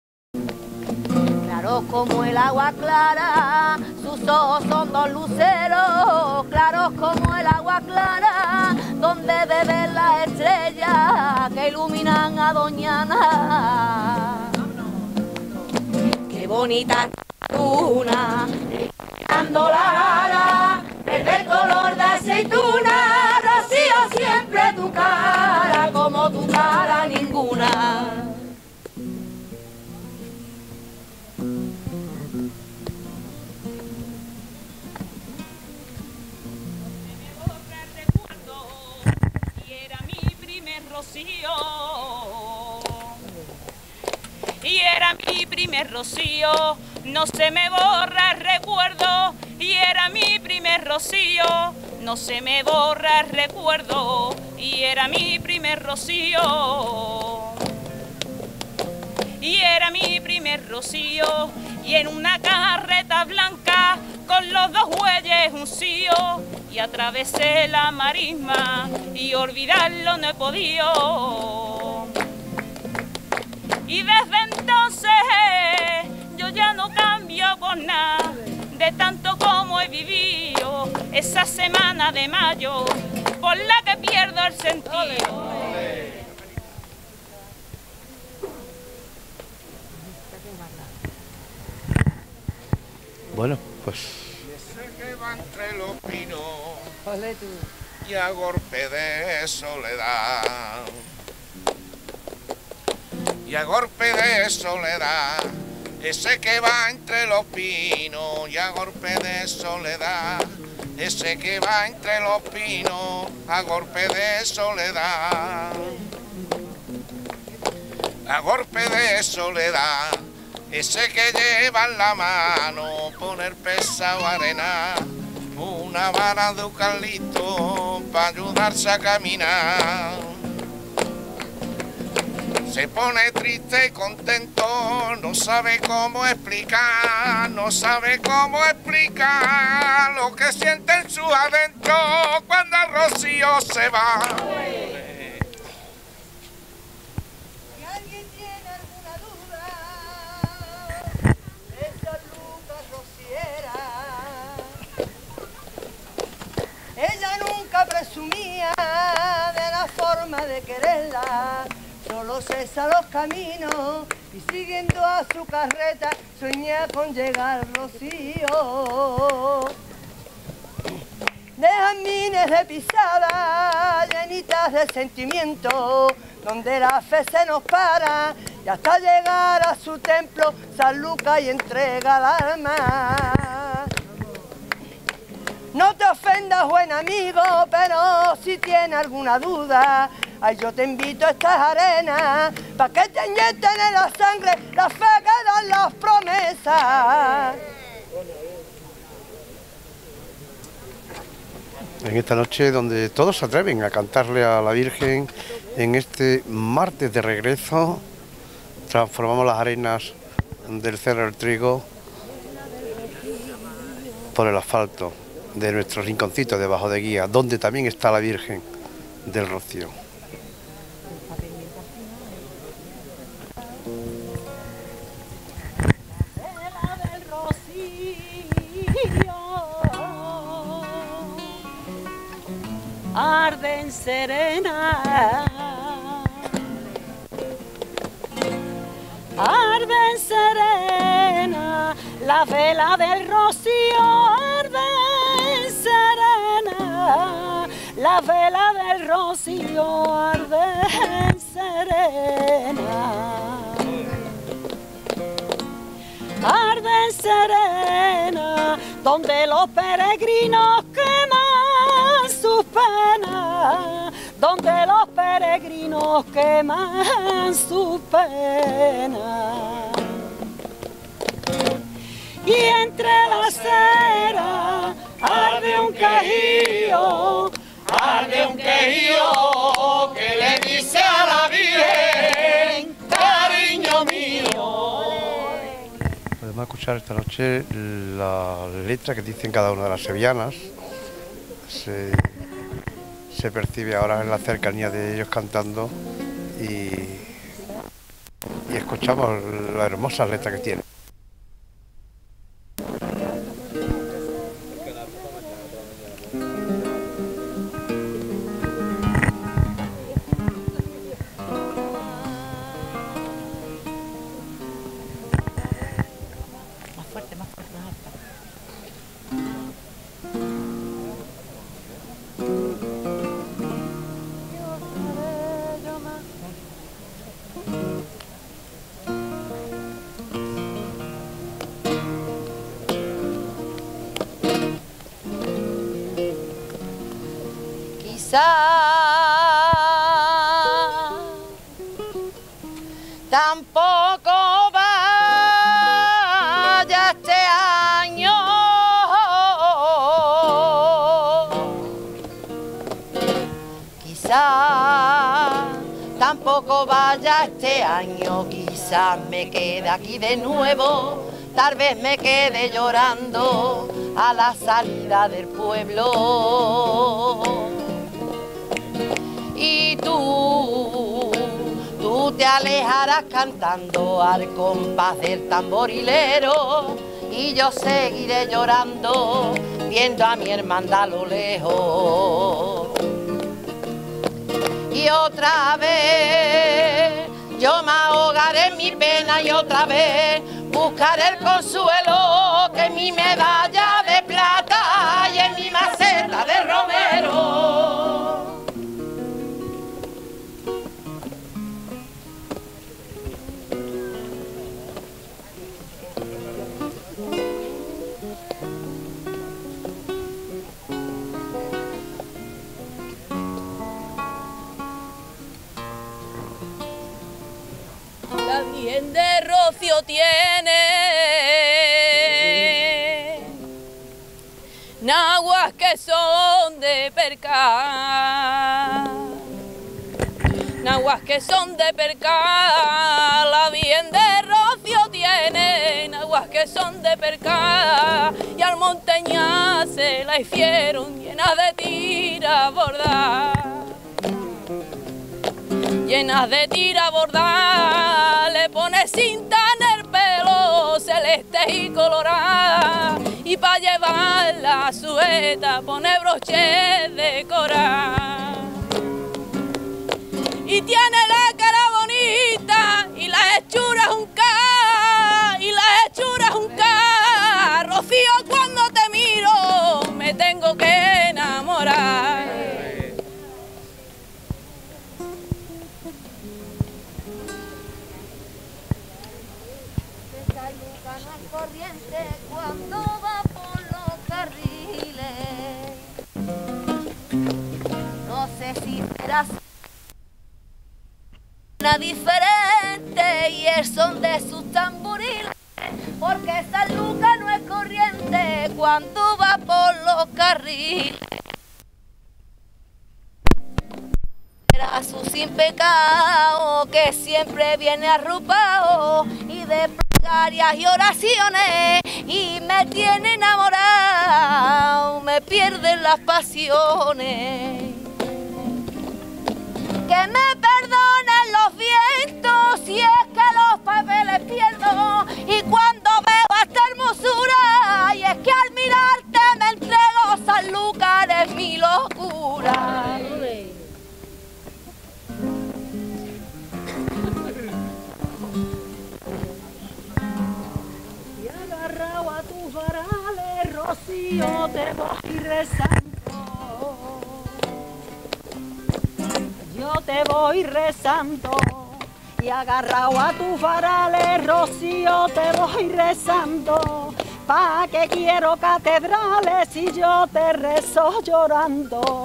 Claros como el agua clara, sus ojos son dos luceros, claros como el agua clara, donde beben las estrellas que iluminan a Doñana. Qué bonita luna, dando la ala, verde color de aceituna, Rocío siempre tu cara, como tu cara ninguna. Y era mi primer rocío, no se me borra el recuerdo. Y era mi primer rocío, no se me borra el recuerdo. Y era mi primer rocío. Y era mi primer rocío, y en una carreta blanca con los dos bueyes uncío, y atravesé la marisma y olvidarlo no he podido. Y desde entonces yo ya no cambio por nada, de tanto como he vivido esa semana de mayo, por la que pierdo el sentido. Bueno, pues Sé que va entre los pinos y a golpe de soledad. Y a golpe de soledad, ese que va entre los pinos y a golpe de soledad, ese que va entre los pinos a golpe de soledad. A golpe de soledad, ese que lleva en la mano poner pesado arena, una vara de eucalipto para ayudarse a caminar. se pone triste y contento, no sabe cómo explicar, no sabe cómo explicar lo que siente en su adentro cuando el rocío se va. Si alguien tiene alguna duda de San Lucas rociera, ella nunca presumía de la forma de quererla. Solo cesa los caminos y siguiendo a su carreta sueña con llegar al rocío. Dejan miles de pisadas llenitas de sentimiento, donde la fe se nos para y hasta llegar a su templo San Lucas y entrega el alma. No te ofendas, buen amigo, pero si tienes alguna duda, ay, yo te invito a estas arenas, para que te inyecten en la sangre la fe que dan las promesas. En esta noche donde todos se atreven a cantarle a la Virgen, en este martes de regreso, transformamos las arenas del Cerro del Trigo por el asfalto de nuestro rinconcito debajo de Guía, donde también está la Virgen del Rocío. Arden serena, arden serena, la vela del rocío, arden serena, la vela del rocío, arden serena, arden serena, donde los peregrinos queman sus penas, donde los peregrinos queman sus penas. Y entre la cera arde un quejío, que le dice a la Virgen, cariño mío. Podemos escuchar esta noche la letra que dicen cada una de las sevillanas. Se percibe ahora en la cercanía de ellos cantando y escuchamos la hermosa letra que tiene. Más fuerte, más alta. Tampoco vaya este año, quizá tampoco vaya este año, quizás me quede aquí de nuevo, tal vez me quede llorando a la salida del pueblo. Y tú te alejarás cantando al compás del tamborilero y yo seguiré llorando viendo a mi hermandad a lo lejos. Y otra vez yo me ahogaré en mi pena y otra vez buscaré el consuelo que en mi medalla de plata y en mi maceta de romero. La Virgen de Rocío tiene naguas que son de percal, naguas aguas que son de percal, la Virgen de Rocío tienen aguas que son de percal, y al monteña se la hicieron llenas de tira bordar, llenas de tira bordar, le pone cinta en el pelo celeste y colorada, y para llevar la sueta pone broche de coral. Y tiene la cara bonita y las hechuras un ca, y las hechuras un ca. Rocío, cuando te miro me tengo que enamorar. Esa yuca no es corriente cuando va por los carriles. No sé si serás una diferente y el son de sus tamboriles, porque San Lucas no es corriente cuando va por los carriles. Era su sin pecado que siempre viene arrupado y de plegarias y oraciones, y me tiene enamorado, me pierden las pasiones. Que me perdonen los vientos si es que los papeles pierdo, y cuando veo esta hermosura, y es que al mirarte me entrego, San Lucas es mi locura. Y agarrado a tus varales, Rocío, te voy rezando. Yo te voy rezando, y agarrado a tus varales, Rocío, te voy rezando. Pa' que quiero catedrales y yo te rezo llorando.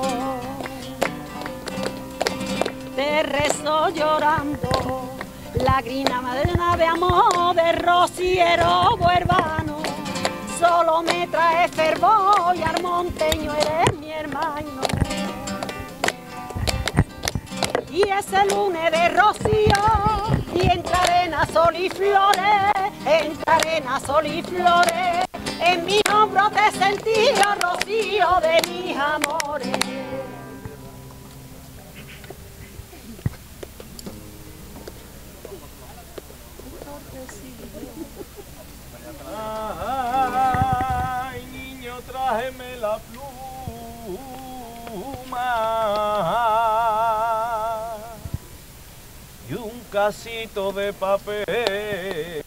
Te rezo llorando, lágrima madrina de amor de rociero huervano. Solo me trae fervor y al monteño eres mi hermano. Y ese lunes de rocío, y entre arena, sol y flores, entre arena, sol y flores, en mi hombro te sentía, rocío de mis amores. Ay, niño, trájeme la pluma y un casito de papel,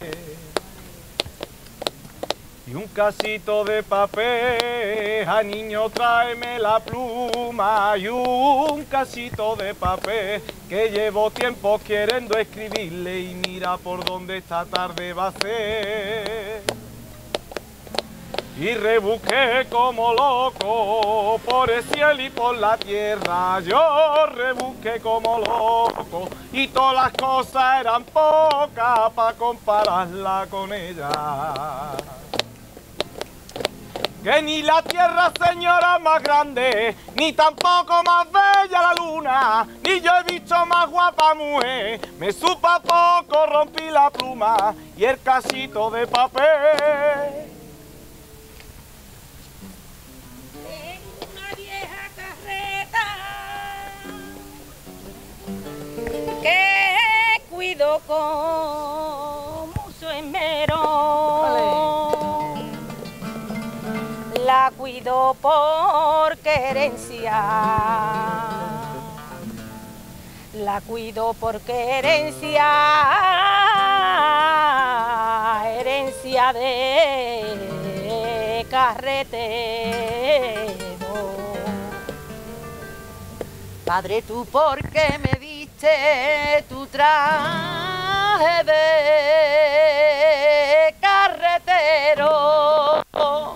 y un casito de papel. Ay, niño, tráeme la pluma y un casito de papel, que llevo tiempo queriendo escribirle y mira por dónde esta tarde va a ser. Y rebusqué como loco por el cielo y por la tierra, yo rebusqué como loco y todas las cosas eran pocas para compararla con ella. Que ni la tierra, señora, más grande, ni tampoco más bella la luna, ni yo he visto más guapa mujer. Me supo a poco, rompí la pluma y el casito de papel. Que cuido con mucho esmero, la cuido por querencia, la cuido por querencia, herencia de carretero. Padre, tú porque me diste tu traje de carretero,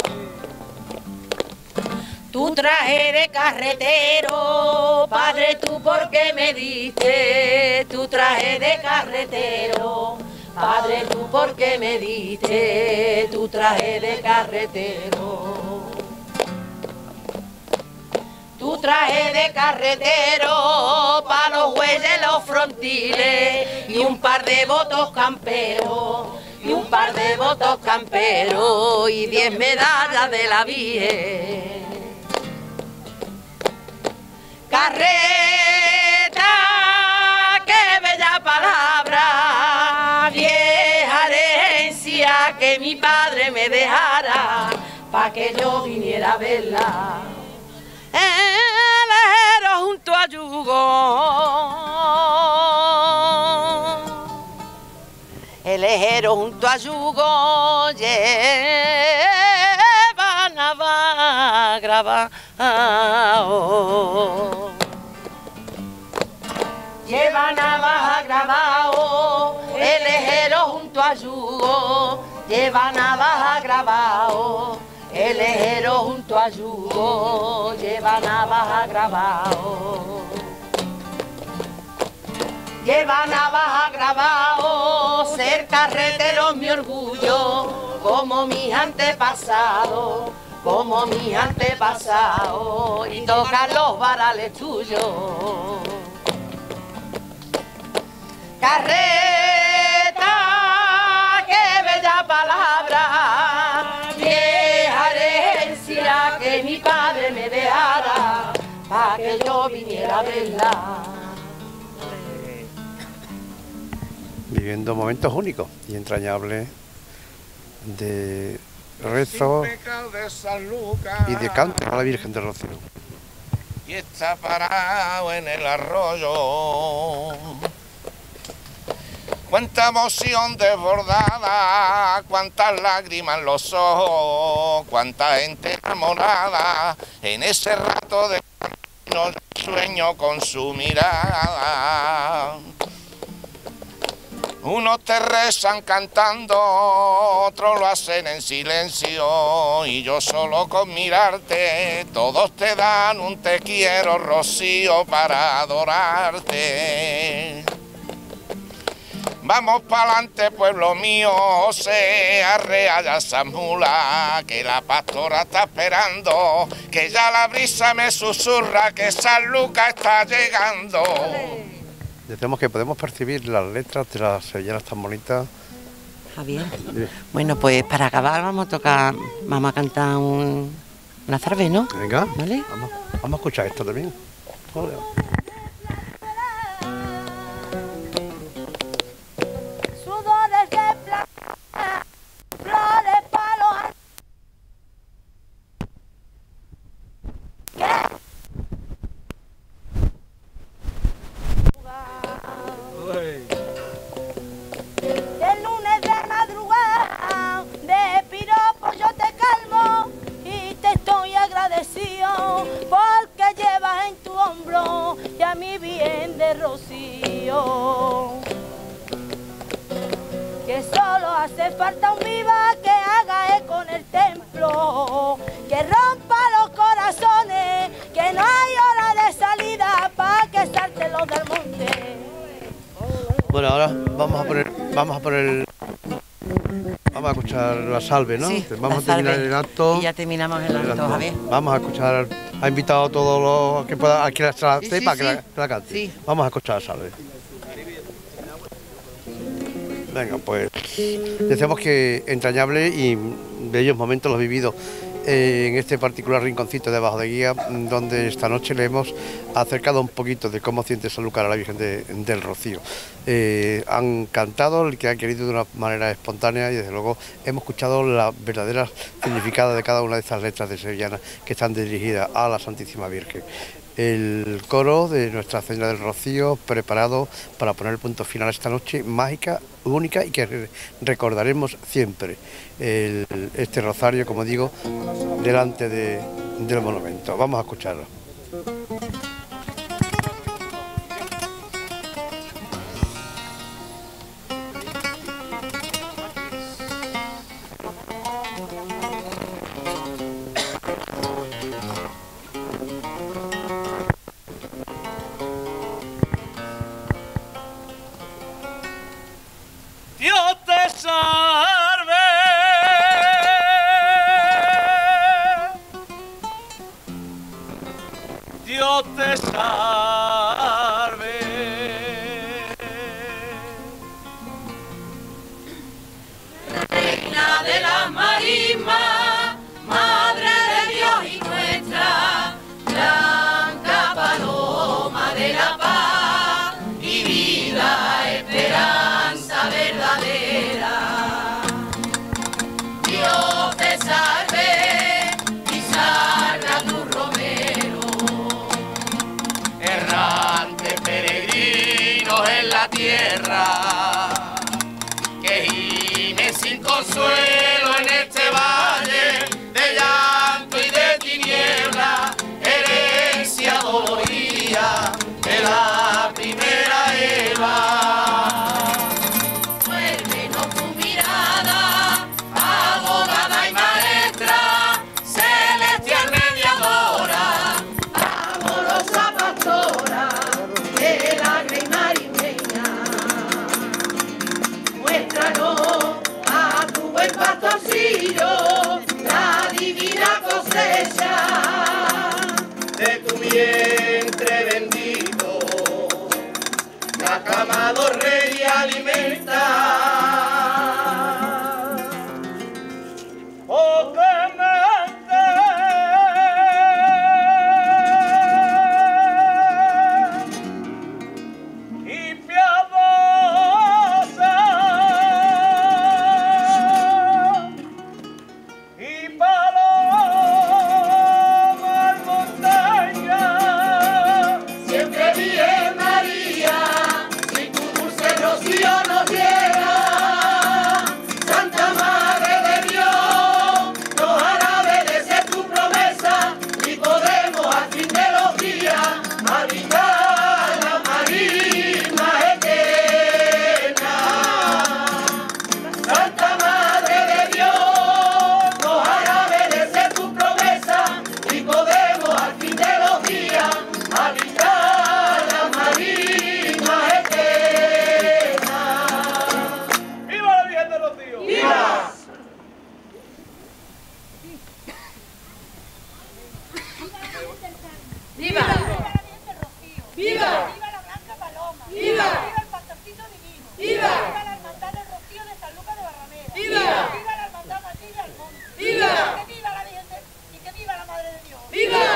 tu traje de carretero. Padre, tú porque me diste tu traje de carretero. Padre, tú porque me diste tu traje de carretero. Tu traje de carretero pa' los bueyes, los frontiles y un par de botos camperos, y un par de botos camperos y 10 medallas de la Virgen. Carreta, qué bella palabra, vieja herencia que mi padre me dejara pa' que yo viniera a verla. El ejero junto a yugo, el ejero junto a yugo lleva navaja grabado, lleva navaja grabado, el ejero junto a yugo lleva navaja grabado, el ejero junto a yugo lleva navaja grabado, lleva navaja grabado, ser carretero es mi orgullo, como mis antepasados, como mis antepasados, y tocar los varales tuyos. Carreta, qué bella palabra, vieja herencia que mi padre me dejara, pa' que yo viniera a verla. Viviendo momentos únicos y entrañables de rezo y de canto a la Virgen del Rocío. Y está parado en el arroyo, cuánta emoción desbordada, cuántas lágrimas en los ojos, cuánta gente enamorada, en ese rato de camino sueño con su mirada. Unos te rezan cantando, otros lo hacen en silencio, y yo solo con mirarte, todos te dan un te quiero, Rocío, para adorarte. Vamos pa'lante, pueblo mío, José, arrea ya esa mula, que la pastora está esperando, que ya la brisa me susurra que San Lucas está llegando. Decimos que podemos percibir las letras de las sevillanas tan bonitas. Javier, bueno, pues para acabar vamos a cantar una zarbe, ¿no? Venga, ¿vale? Vamos a escuchar esto también. Joder. Sudores de plata, flores palos. El lunes de madrugada, de piropo yo te calmo y te estoy agradecido porque llevas en tu hombro ya mi bien de Rocío. Que solo hace falta un viva que haga eco en el templo, que rompa los corazones, que no hay hora de salida para que salte los del monte. Bueno, ahora vamos a escuchar la salve, ¿no? Sí, vamos a terminar el acto. Y ya terminamos el acto, Javier. Vamos a escuchar, ha invitado a todos los que puedan aquí a la cepa que la cante. Sí. Vamos a escuchar la salve. Venga, pues decimos que entrañable y bellos momentos los vividos en este particular rinconcito de Bajo de Guía, donde esta noche le hemos acercado un poquito de cómo siente Sanlúcar a la Virgen del Rocío. Han cantado el que han querido de una manera espontánea y desde luego hemos escuchado la verdadera significado de cada una de estas letras de sevillanas que están dirigidas a la Santísima Virgen. El coro de Nuestra Señora del Rocío preparado para poner el punto final a esta noche mágica, única y que recordaremos siempre. Este rosario, como digo, delante del monumento. Vamos a escucharlo. Dios te salve, Dios te salve. Reina de las marismas, Madre de Dios y nuestra, blanca paloma de la paz y vida, esperanza verdadera. Dios te salve y salve a tu romero, errantes peregrinos en la tierra, que gime sin consuelo en este valle de llanto y de tiniebla, herencia dolorida de la primera Eva. Vuélvenos tu mirada, abogada y maestra, celestial mediadora, amorosa pastora de la grey marimeña. Muéstranos a tu buen pastorcillo la divina cosecha de tu vientre bendito, que aclamado rey alimenta. Oh clemente y piadosa y paloma montaña, Siempre Virgen María, si tu dulce rocío nos llega, Santa Madre de Dios, nos hará obedecer tu promesa y podremos al fin de los días habitar la marisma eterna. Santa Madre de Dios, nos hará obedecer tu promesa y podremos al fin de los días habitar la marisma eterna. ¡Viva la Virgen de los Tíos! ¡Viva! ¡Viva! ¡Viva! ¡Viva la Blanca Paloma! ¡Viva! ¡Viva el Pastorcito Divino! ¡Viva! ¡Viva la Hermandad del Rocío de San Lucas de Barrameda! ¡Viva! ¡Viva la Hermandad Matilde Almonte! ¡Viva! ¡Que viva la Virgen y que viva la Madre de Dios! ¡Viva!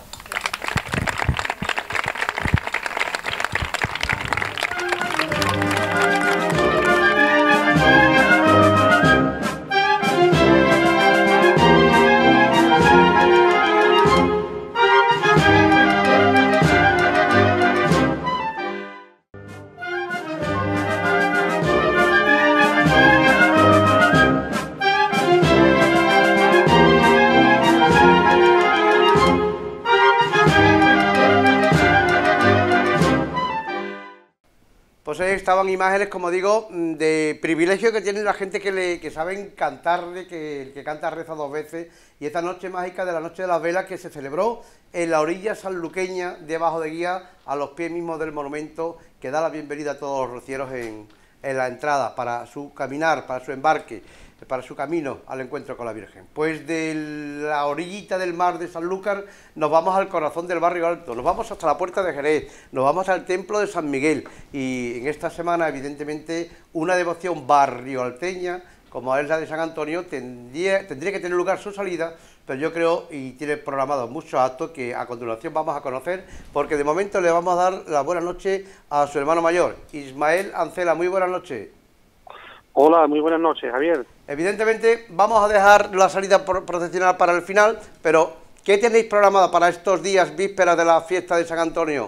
Pues ahí estaban imágenes, como digo, de privilegio que tiene la gente que saben cantarle, que el que canta reza dos veces, y esta noche mágica de la Noche de las Velas que se celebró en la orilla sanluqueña de Bajo de Guía, a los pies mismos del monumento, que da la bienvenida a todos los rocieros en la entrada, para su caminar, para su embarque, para su camino al encuentro con la Virgen. Pues de la orillita del mar de Sanlúcar nos vamos al corazón del barrio alto, nos vamos hasta la Puerta de Jerez, nos vamos al templo de San Miguel, y en esta semana evidentemente una devoción barrioalteña como es la de San Antonio tendría que tener lugar su salida, pero yo creo, y tiene programados muchos actos que a continuación vamos a conocer, porque de momento le vamos a dar la buena noche a su hermano mayor, Ismael Ancela. Muy buenas noches. Hola, muy buenas noches, Javier. Evidentemente vamos a dejar la salida procesional para el final, pero ¿qué tenéis programado para estos días vísperas de la fiesta de San Antonio?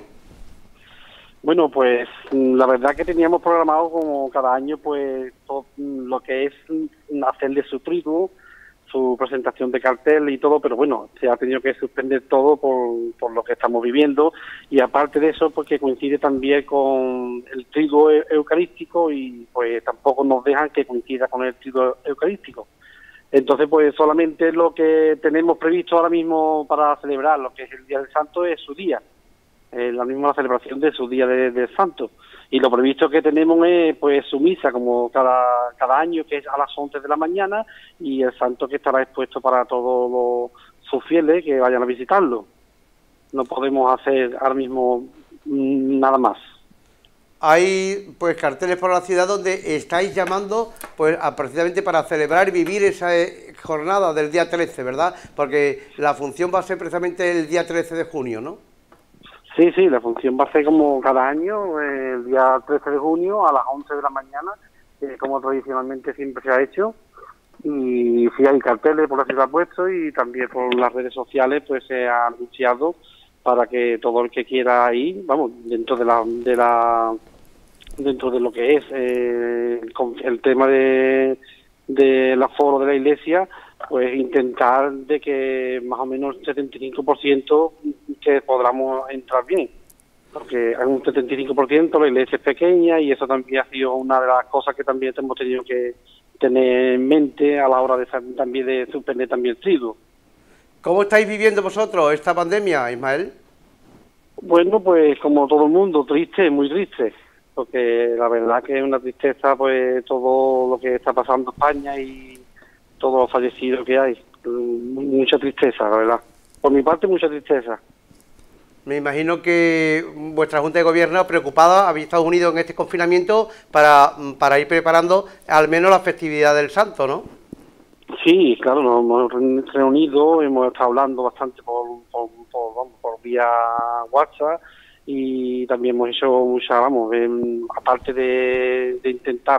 Bueno, pues la verdad que teníamos programado como cada año pues todo lo que es hacerle su triduo, su presentación de cartel y todo, pero bueno, se ha tenido que suspender todo por lo que estamos viviendo, y aparte de eso porque coincide también con el triduo eucarístico y pues tampoco nos dejan que coincida con el triduo eucarístico. Entonces pues solamente lo que tenemos previsto ahora mismo para celebrar lo que es el Día del Santo es su día, la misma celebración de su Día del Santo. Y lo previsto que tenemos es pues su misa como cada año, que es a las 11 de la mañana, y el santo que estará expuesto para todos sus fieles que vayan a visitarlo. no podemos hacer ahora mismo nada más. Hay pues carteles por la ciudad donde estáis llamando pues precisamente para celebrar y vivir esa jornada del día 13, ¿verdad? Porque la función va a ser precisamente el día 13 de junio, ¿no? Sí, la función va a ser como cada año, el día 13 de junio a las 11 de la mañana, como tradicionalmente siempre se ha hecho. Y sí, hay carteles por la ciudad puestos y también por las redes sociales pues se ha anunciado para que todo el que quiera ir, vamos, dentro de lo que es el tema del aforo de la iglesia, pues intentar de que más o menos el 75% que podamos entrar bien, porque en un 75% la iglesia es pequeña y eso también ha sido una de las cosas que también hemos tenido que tener en mente a la hora también de suspender también el triduo. ¿Cómo estáis viviendo vosotros esta pandemia, Ismael? Bueno, pues como todo el mundo, triste, muy triste, porque la verdad que es una tristeza pues todo lo que está pasando en España y todos los fallecidos que hay. Mucha tristeza, la verdad. Por mi parte, mucha tristeza. Me imagino que vuestra Junta de Gobierno, preocupada, habéis estado unidos en este confinamiento para ir preparando al menos la festividad del Santo, ¿no? Sí, claro, nos hemos reunido, hemos estado hablando bastante por vía WhatsApp y también hemos hecho mucha, aparte de intentar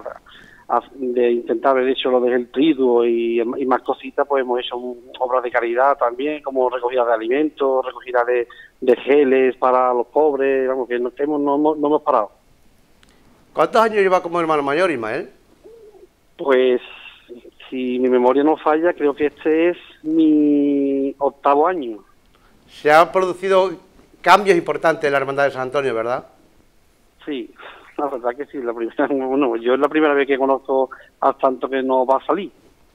haber hecho lo del triduo y más cositas, pues hemos hecho obras de caridad también, como recogida de alimentos, recogida de geles para los pobres, vamos, que no hemos parado. ¿Cuántos años lleva como hermano mayor, Ismael? Pues, si mi memoria no falla, creo que este es mi 8º año. Se han producido cambios importantes en la Hermandad de San Antonio, ¿verdad? Sí, la verdad que sí. Yo es la primera vez que conozco al santo que no va a salir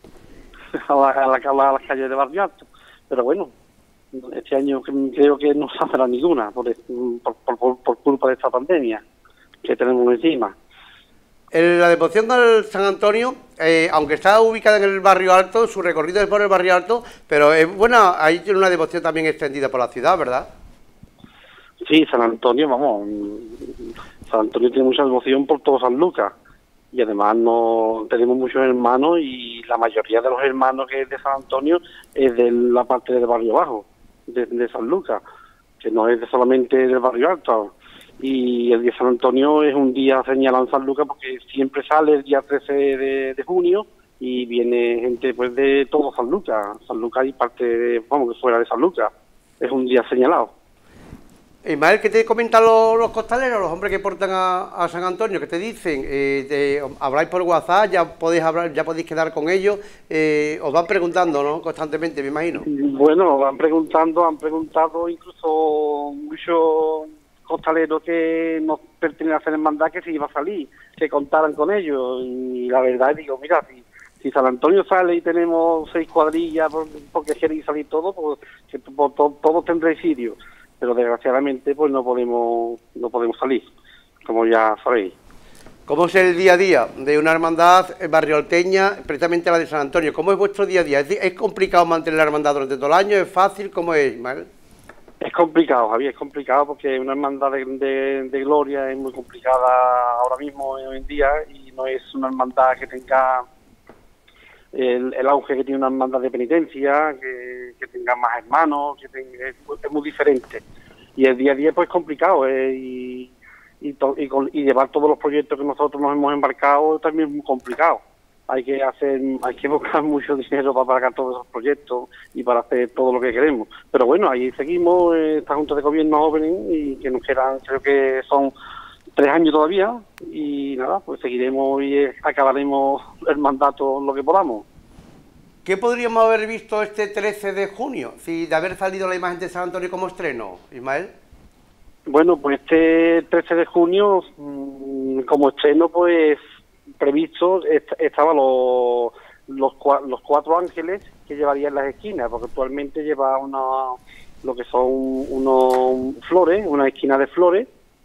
a las calles de Barrio Alto. Pero bueno, este año creo que no saldrá ninguna por culpa de esta pandemia que tenemos encima. La devoción al San Antonio, aunque está ubicada en el Barrio Alto, su recorrido es por el Barrio Alto, pero es buena, hay una devoción también extendida por la ciudad, ¿verdad? Sí, San Antonio, San Antonio tiene mucha devoción por todo San Lucas y además tenemos muchos hermanos y la mayoría de los hermanos que es de San Antonio es de la parte del Barrio Bajo, de San Lucas, que no es solamente del Barrio Alto. Y el día de San Antonio es un día señalado en San Lucas porque siempre sale el día 13 de junio y viene gente pues de todo San Lucas y parte de, que fuera de San Lucas. Es un día señalado. Ismael, ¿qué te comentan los costaleros, los hombres que portan a San Antonio? ¿Qué te dicen? ¿Habláis por WhatsApp? ¿Ya podéis hablar, ya podéis quedar con ellos? Os van preguntando, ¿no? Constantemente, me imagino. Bueno, han preguntado incluso muchos costaleros que no pertenecen a la hermandad que si iba a salir, que contaran con ellos. Y la verdad, digo, mira, si San Antonio sale y tenemos 6 cuadrillas porque quieren salir todos, pues todos tendréis sitio. Pero desgraciadamente pues no podemos salir, como ya sabéis. ¿Cómo es el día a día de una hermandad barrialteña, precisamente la de San Antonio? ¿Cómo es vuestro día a día? ¿Es complicado mantener la hermandad durante todo el año? ¿Es fácil? ¿Cómo es, Ismael? Es complicado, Javier, es complicado porque una hermandad de gloria es muy complicada ahora mismo, hoy en día, y no es una hermandad que tenga el auge que tiene una hermandad de penitencia, que tenga más hermanos, es muy diferente. Y el día a día pues es complicado, y llevar todos los proyectos que nosotros nos hemos embarcado también es muy complicado. Hay que buscar mucho dinero para pagar todos esos proyectos y para hacer todo lo que queremos. Pero bueno, ahí seguimos, esta Junta de Gobierno joven, y que nos quedan, creo que son 3 años todavía, y nada, pues seguiremos y acabaremos el mandato lo que podamos. ¿Qué podríamos haber visto este 13 de junio, si de haber salido la imagen de San Antonio como estreno, Ismael? Bueno, pues este 13 de junio, como estreno, pues previsto estaban los 4 ángeles que llevarían las esquinas, porque actualmente lleva lo que son unos flores, una esquina de flores,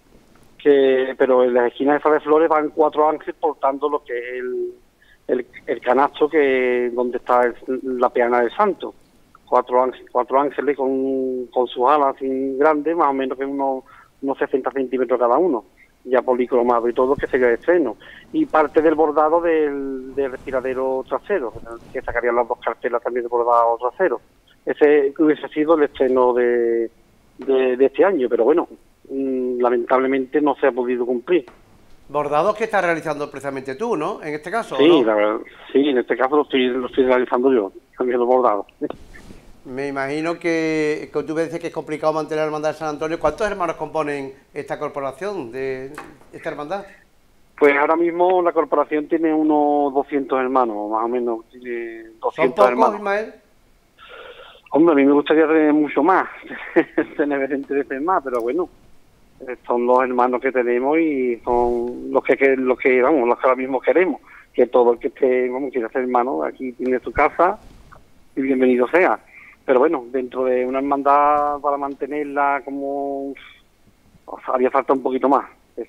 pero en las esquinas de flores van 4 ángeles portando lo que es el canasto donde está la peana del santo. cuatro ángeles con sus alas así grandes, más o menos que unos 60 centímetros cada uno, ya policromado y todo, que sería el estreno. Y parte del bordado del respiradero trasero, que sacarían las dos cartelas también de bordado trasero. Ese hubiese sido el estreno de este año, pero bueno, lamentablemente no se ha podido cumplir. Bordados que estás realizando precisamente tú, ¿no? En este caso, Sí, ¿no? la verdad, sí, en este caso lo estoy realizando yo, también los bordados. Me imagino que tú me dices que es complicado mantener la hermandad de San Antonio. ¿Cuántos hermanos componen esta corporación de esta hermandad? Pues ahora mismo la corporación tiene unos 200 hermanos, más o menos. Tiene 200 ¿Son pocos, hermanos. Ismael? Hombre, a mí me gustaría tener mucho más, tener 20 veces más, pero bueno, son los hermanos que tenemos y son los que ahora mismo queremos, que todo el que esté, quiera ser hermano, aquí tiene su casa y bienvenido sea. Pero bueno, dentro de una hermandad para mantenerla como, haría falta un poquito más,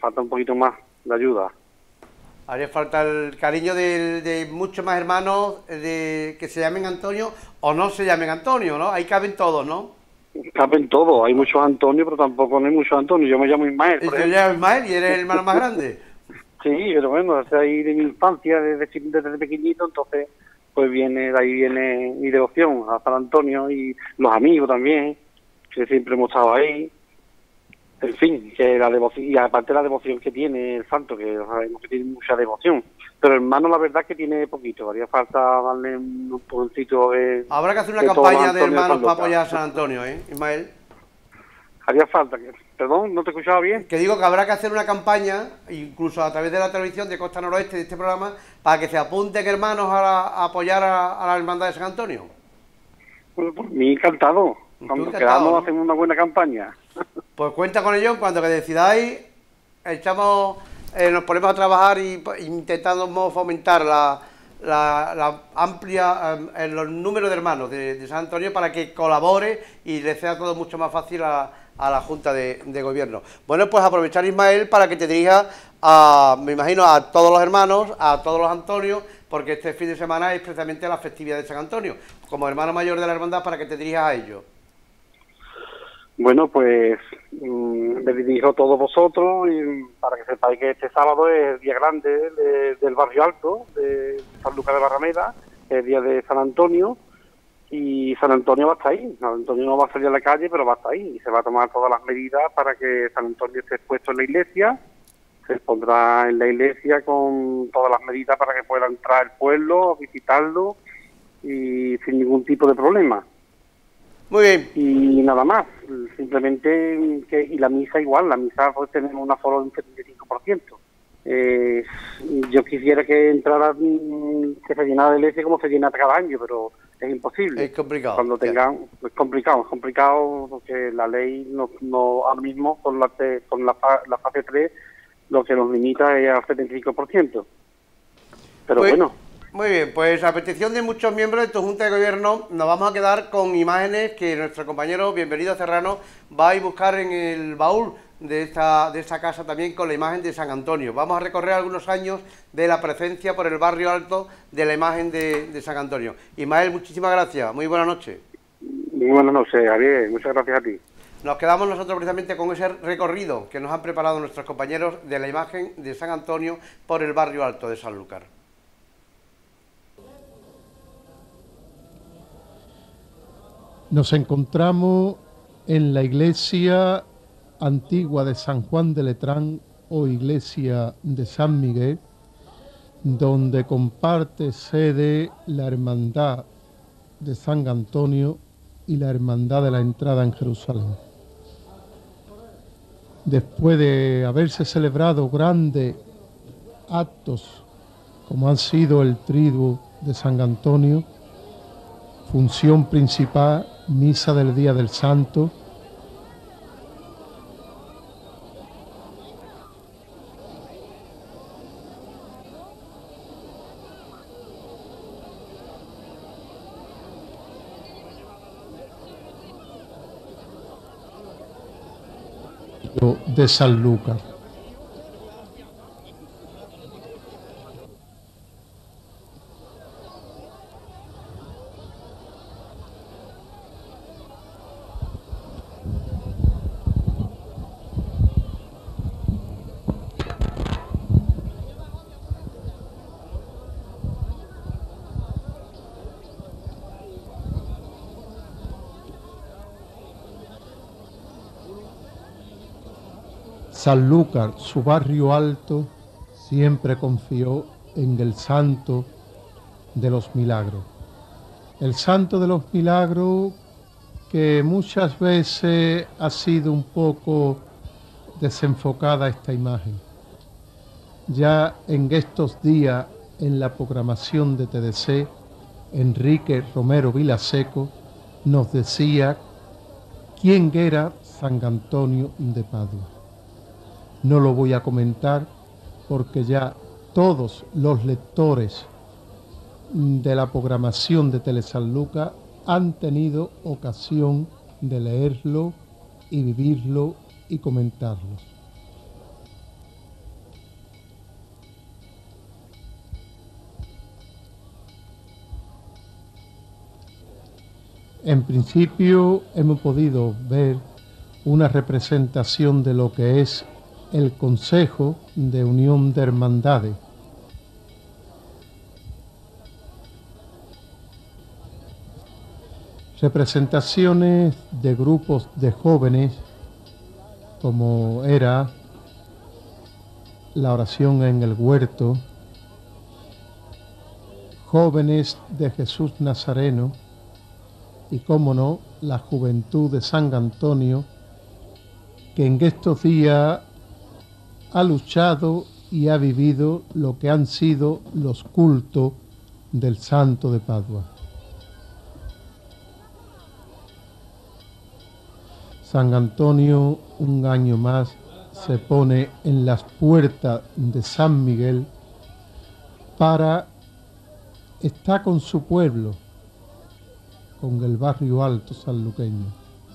de ayuda. Haría falta el cariño de muchos más hermanos que se llamen Antonio o no se llamen Antonio, ¿no? Ahí caben todos, ¿no? Caben todos, hay muchos Antonio, pero tampoco no hay muchos Antonio. Yo me llamo Ismael. ¿Y te llamas Ismael y eres el hermano más grande? Sí, pero bueno, desde ahí de mi infancia, desde pequeñito, entonces pues de ahí viene mi devoción a San Antonio y los amigos también, que siempre hemos estado ahí. En fin, que la devoción, y aparte la devoción que tiene el santo, que sabemos que tiene mucha devoción. Pero hermano, la verdad que tiene poquito, haría falta darle un poquito de... Habrá que hacer una campaña de hermanos para apoyar a San Antonio, ¿eh, Ismael? Haría falta, perdón, ¿no te escuchaba bien? Que digo que habrá que hacer una campaña, incluso a través de la televisión de Costa Noroeste, de este programa, para que se apunten hermanos a apoyar a la hermandad de San Antonio. Pues por mí encantado. Cuando queramos, ¿no? Hacemos una buena campaña. Pues cuenta con ello, cuando que decidáis, nos ponemos a trabajar y intentamos fomentar la amplia, los números de hermanos de San Antonio para que colabore y le sea todo mucho más fácil a la Junta de Gobierno. Bueno, pues aprovechar, Ismael, para que te dirijas me imagino, a todos los hermanos, a todos los Antonios, porque este fin de semana es precisamente la festividad de San Antonio, como hermano mayor de la hermandad, para que te dirijas a ellos. Bueno, pues me dirijo a todos vosotros y para que sepáis que este sábado es el día grande del Barrio Alto, de San Lucas de Barrameda, el día de San Antonio, y San Antonio va a estar ahí. San Antonio no va a salir a la calle, pero va a estar ahí y se va a tomar todas las medidas para que San Antonio esté expuesto en la iglesia. Se pondrá en la iglesia con todas las medidas para que pueda entrar el pueblo, visitarlo y sin ningún tipo de problema. Muy bien. Y nada más, simplemente y la misa igual, la misa pues tenemos un aforo de un 75%. Yo quisiera que entrara, que se llenara la iglesia como se llena cada año, pero es imposible. Es complicado. Cuando tengan, es complicado porque la ley no ahora mismo con la fase 3 lo que nos limita es al 75%. Pero pues, bueno. Muy bien, pues a petición de muchos miembros de tu Junta de Gobierno nos vamos a quedar con imágenes que nuestro compañero Bienvenido Serrano va a ir buscar en el baúl de esta casa también con la imagen de San Antonio. Vamos a recorrer algunos años de la presencia por el Barrio Alto de la imagen de San Antonio. Ismael, muchísimas gracias, muy buenas noches. Muy buenas noches, Javier, muchas gracias a ti. Nos quedamos nosotros precisamente con ese recorrido que nos han preparado nuestros compañeros de la imagen de San Antonio por el Barrio Alto de Sanlúcar. Nos encontramos en la iglesia antigua de San Juan de Letrán o iglesia de San Miguel, donde comparte sede la hermandad de San Antonio y la hermandad de la entrada en Jerusalén. Después de haberse celebrado grandes actos como han sido el triduo de San Antonio, función principal, misa del Día del Santo, de Sanlúcar. Sanlúcar, su barrio alto, siempre confió en el Santo de los Milagros. El Santo de los Milagros que muchas veces ha sido un poco desenfocada esta imagen. Ya en estos días, en la programación de TDC, Enrique Romero Vilaseco nos decía quién era San Antonio de Padua. No lo voy a comentar porque ya todos los lectores de la programación de Telesanlúcar han tenido ocasión de leerlo y vivirlo y comentarlo. En principio hemos podido ver una representación de lo que es el Consejo de Unión de Hermandades. Representaciones de grupos de jóvenes, como era la oración en el huerto, jóvenes de Jesús Nazareno y, cómo no, la juventud de San Antonio, que en estos días ha luchado y ha vivido lo que han sido los cultos del Santo de Padua. San Antonio, un año más, se pone en las puertas de San Miguel para estar con su pueblo, con el barrio alto sanluqueño.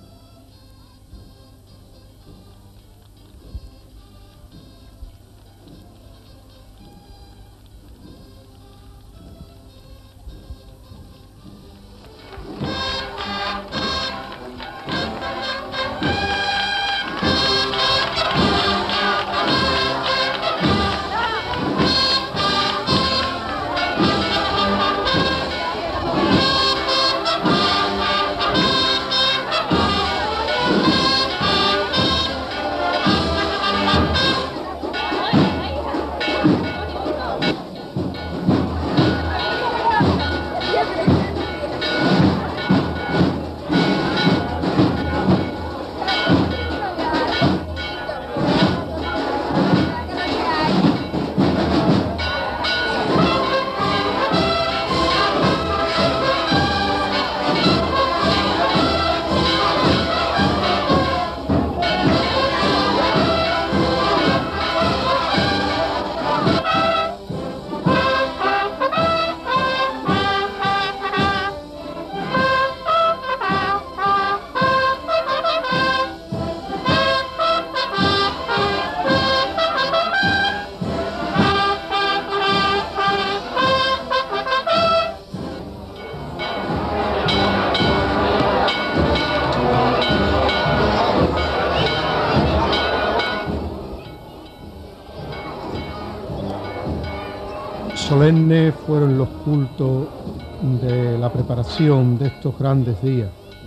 Solemnes fueron los cultos de la preparación de estos grandes días.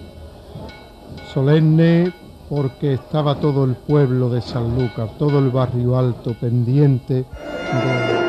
Solemne porque estaba todo el pueblo de Sanlúcar, todo el barrio alto pendiente de...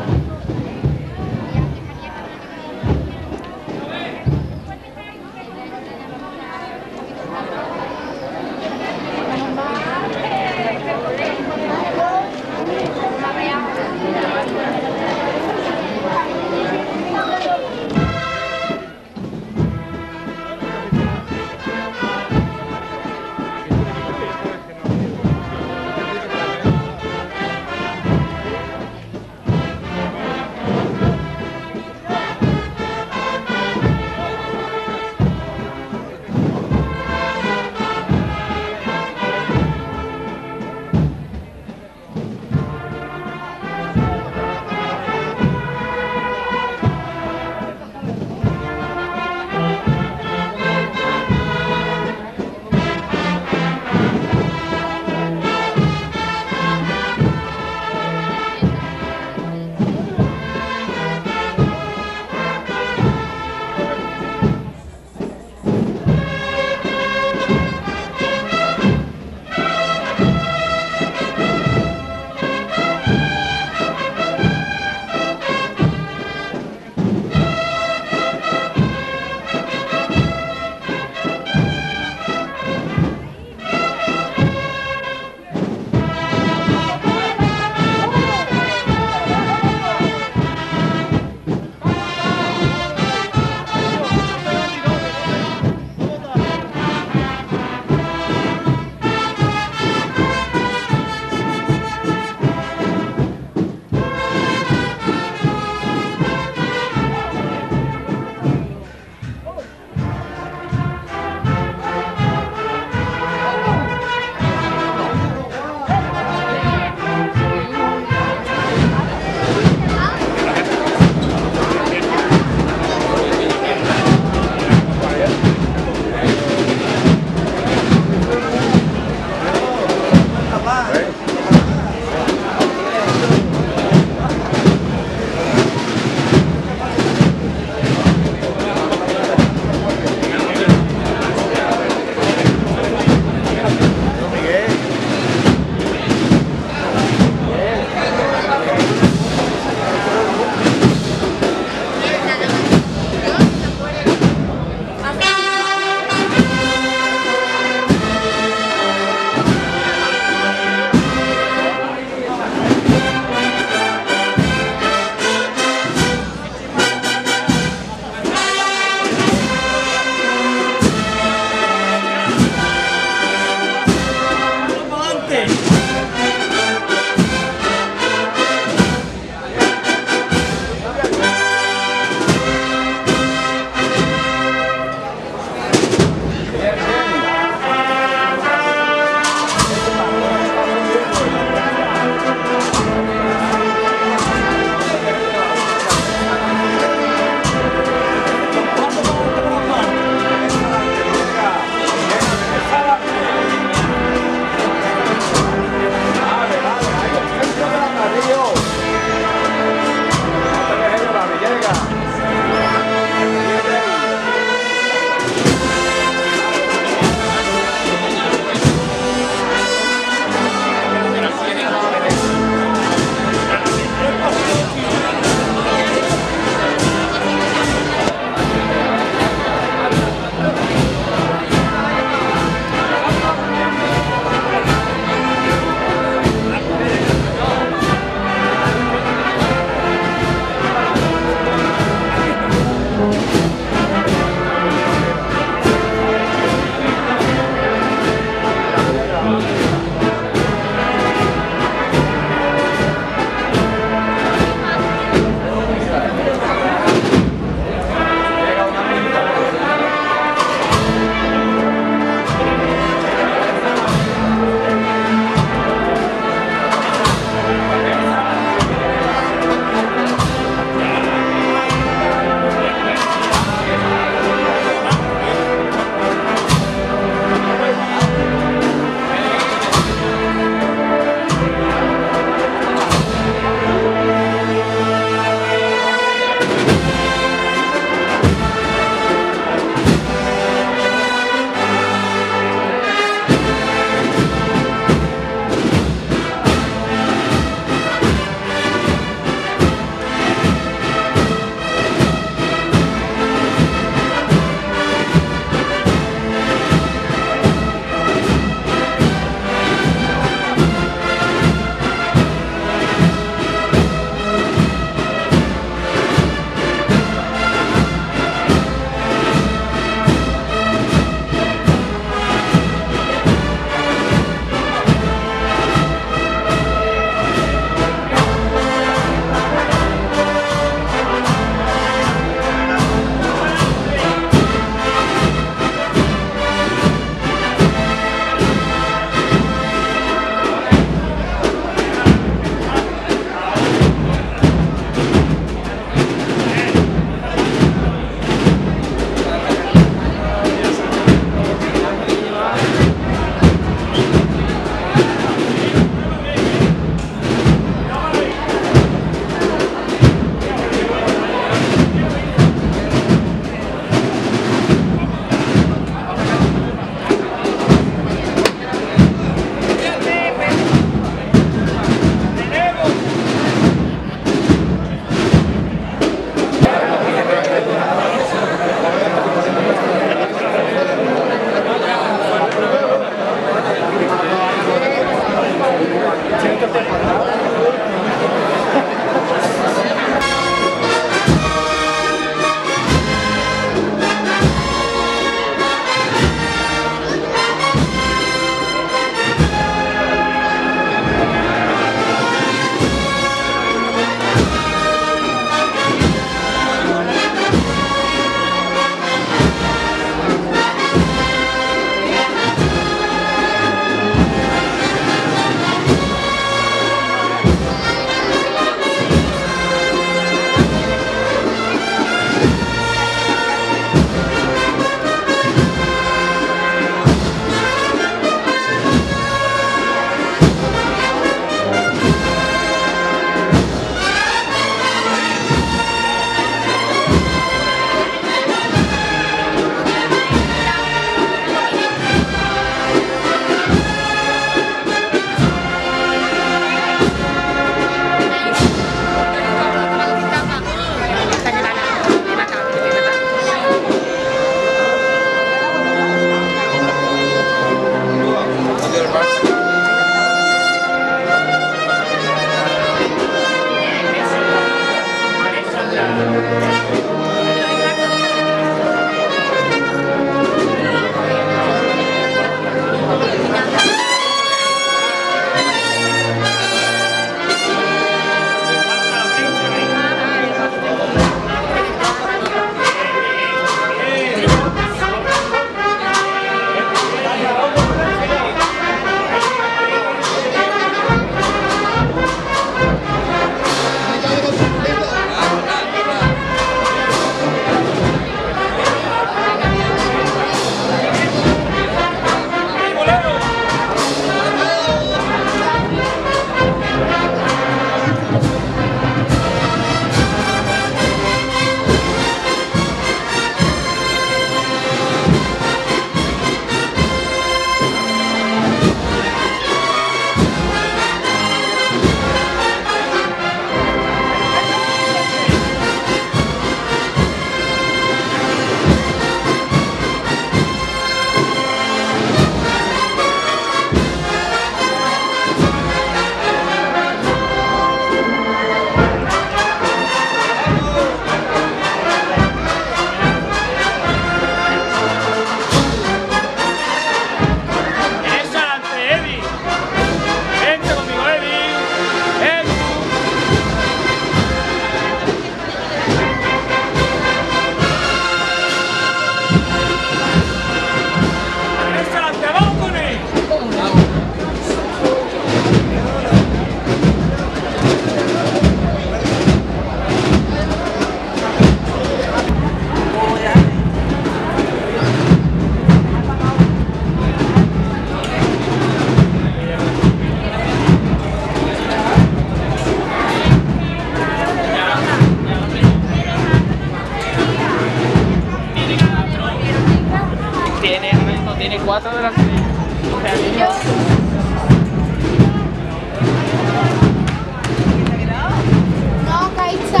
No, Caixa.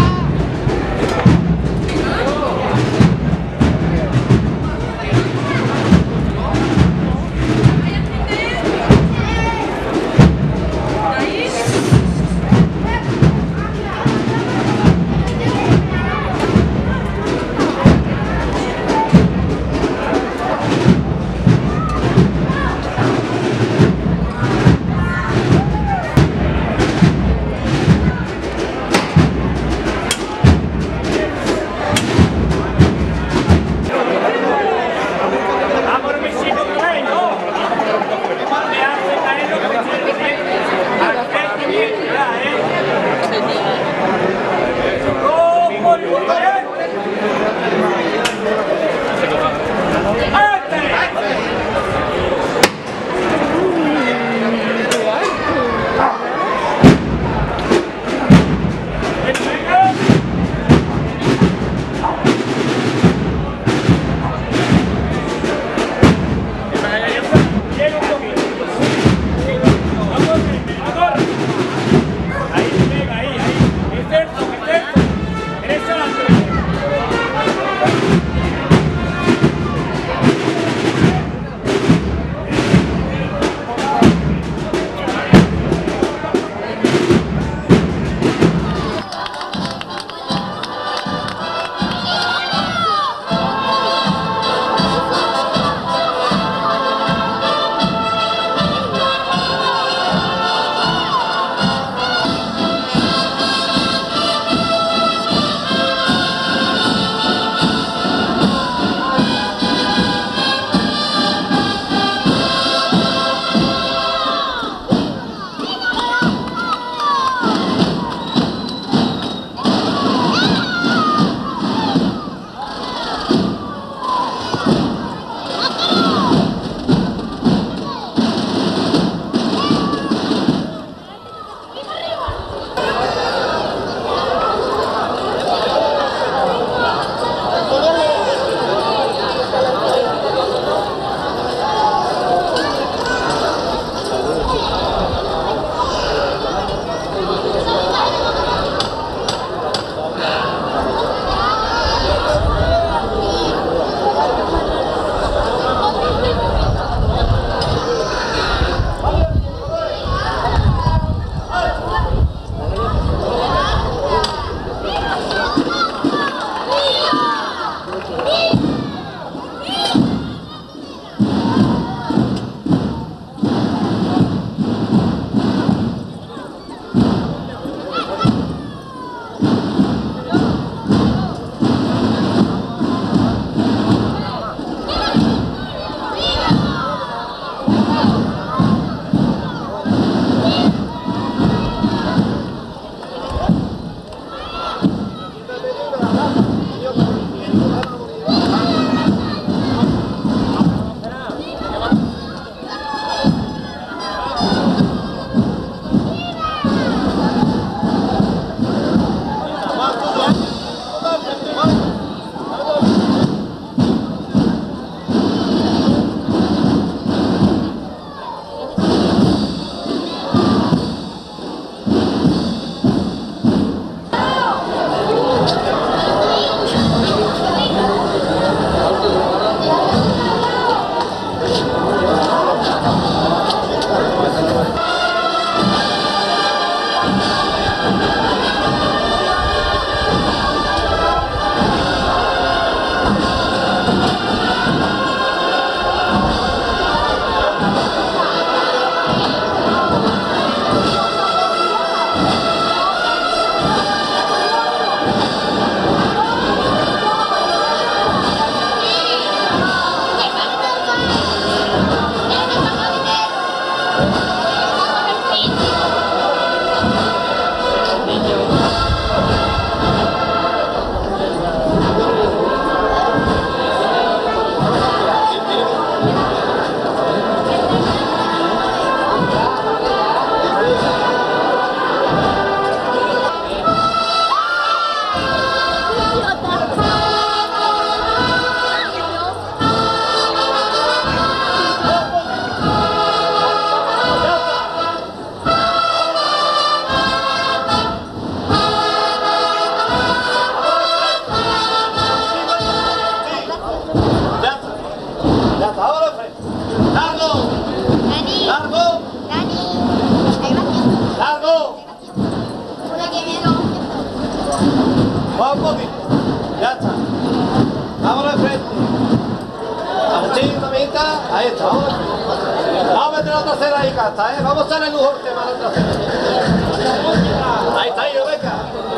Va un poquito. Ya está. Vámonos al frente. Agustín, mamita. Ahí está, vamos al frente. Vamos a meter la trasera ahí, casta, Vamos a hacerle lujo al tema de la trasera. Ahí está, yo, venga.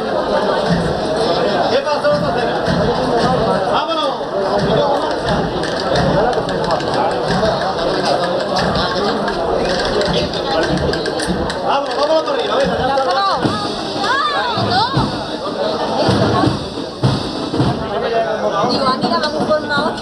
¿Qué pasa la trasera? ¡Vámonos! Vámonos por arriba, venga, ya está. Digo, aquí la vamos por una.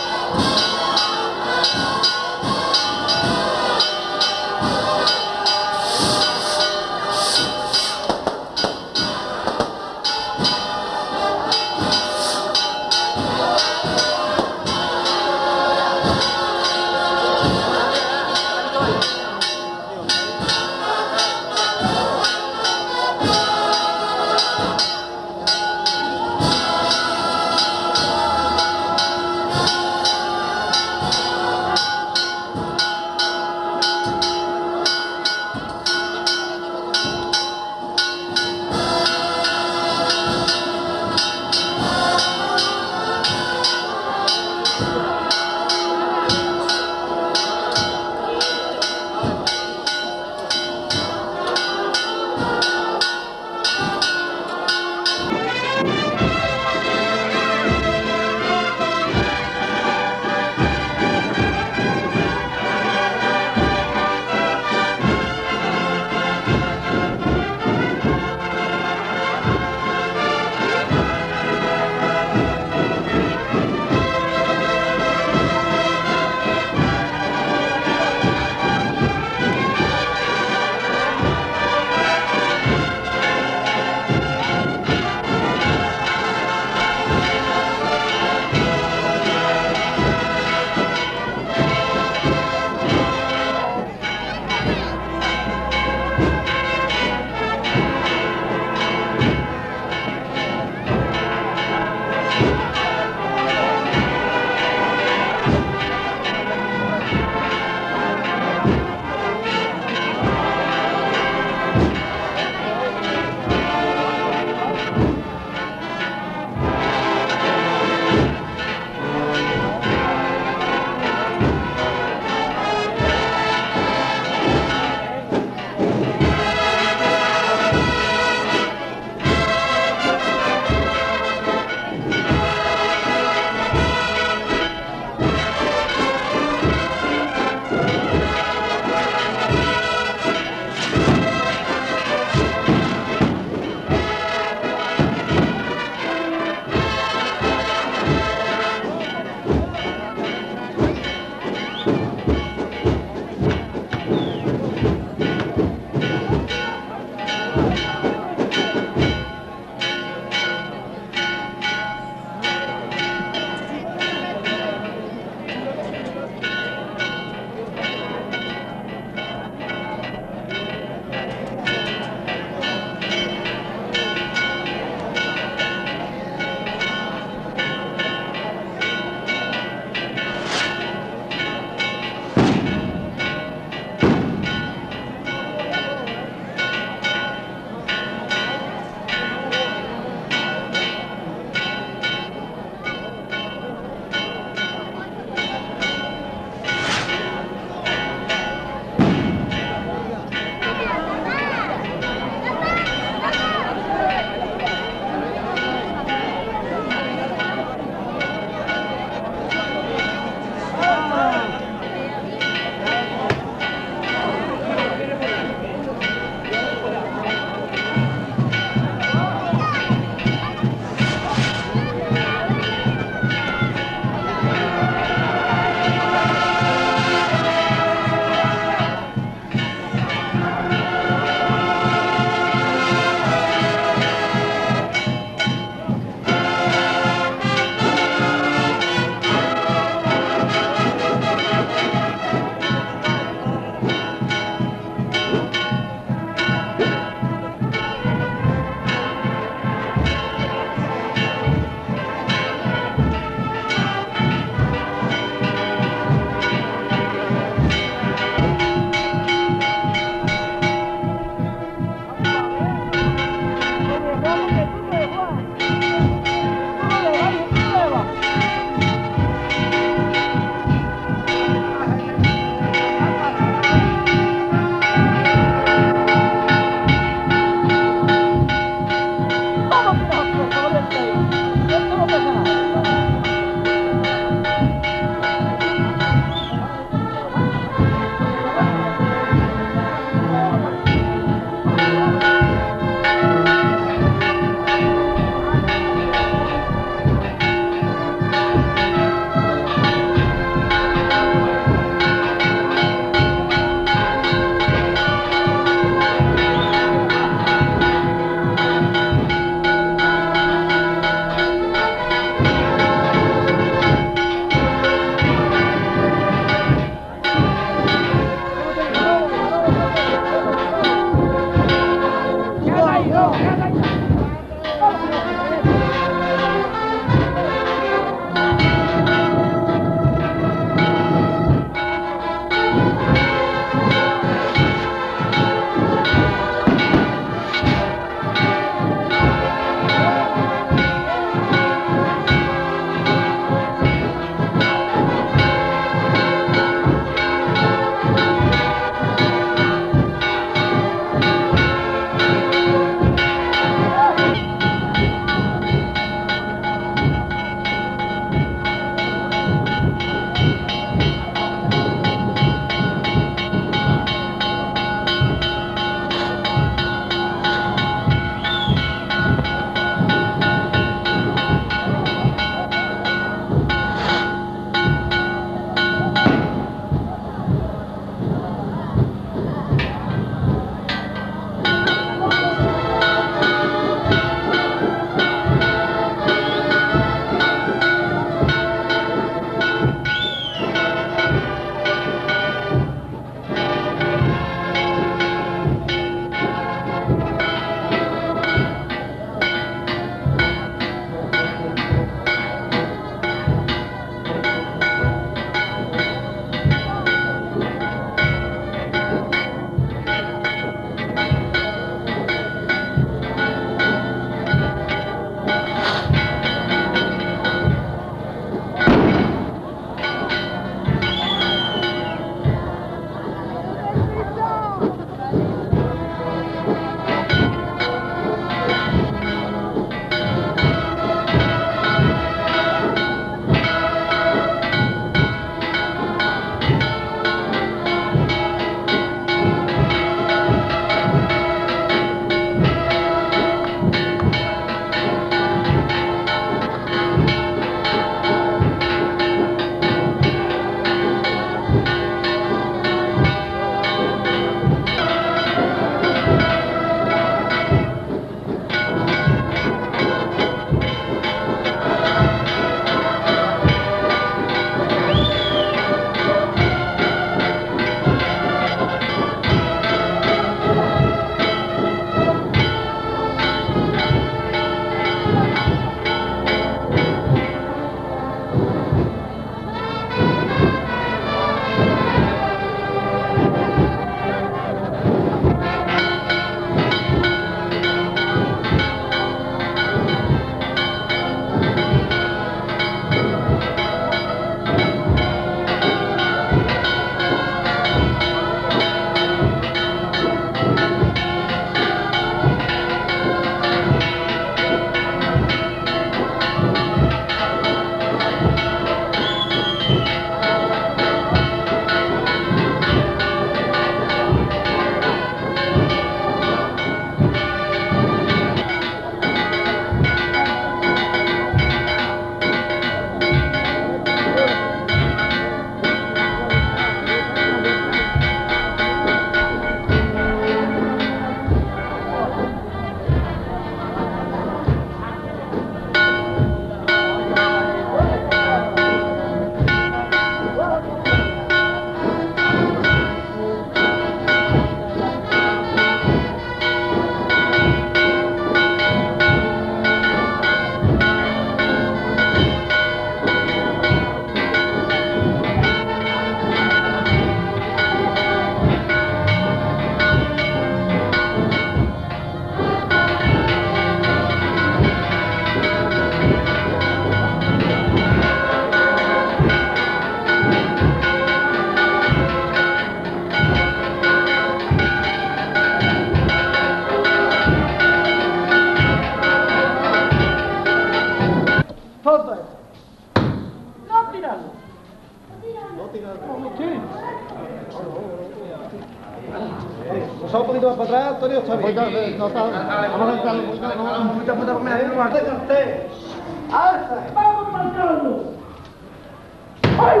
¡Vamos marcando! ¡Ay!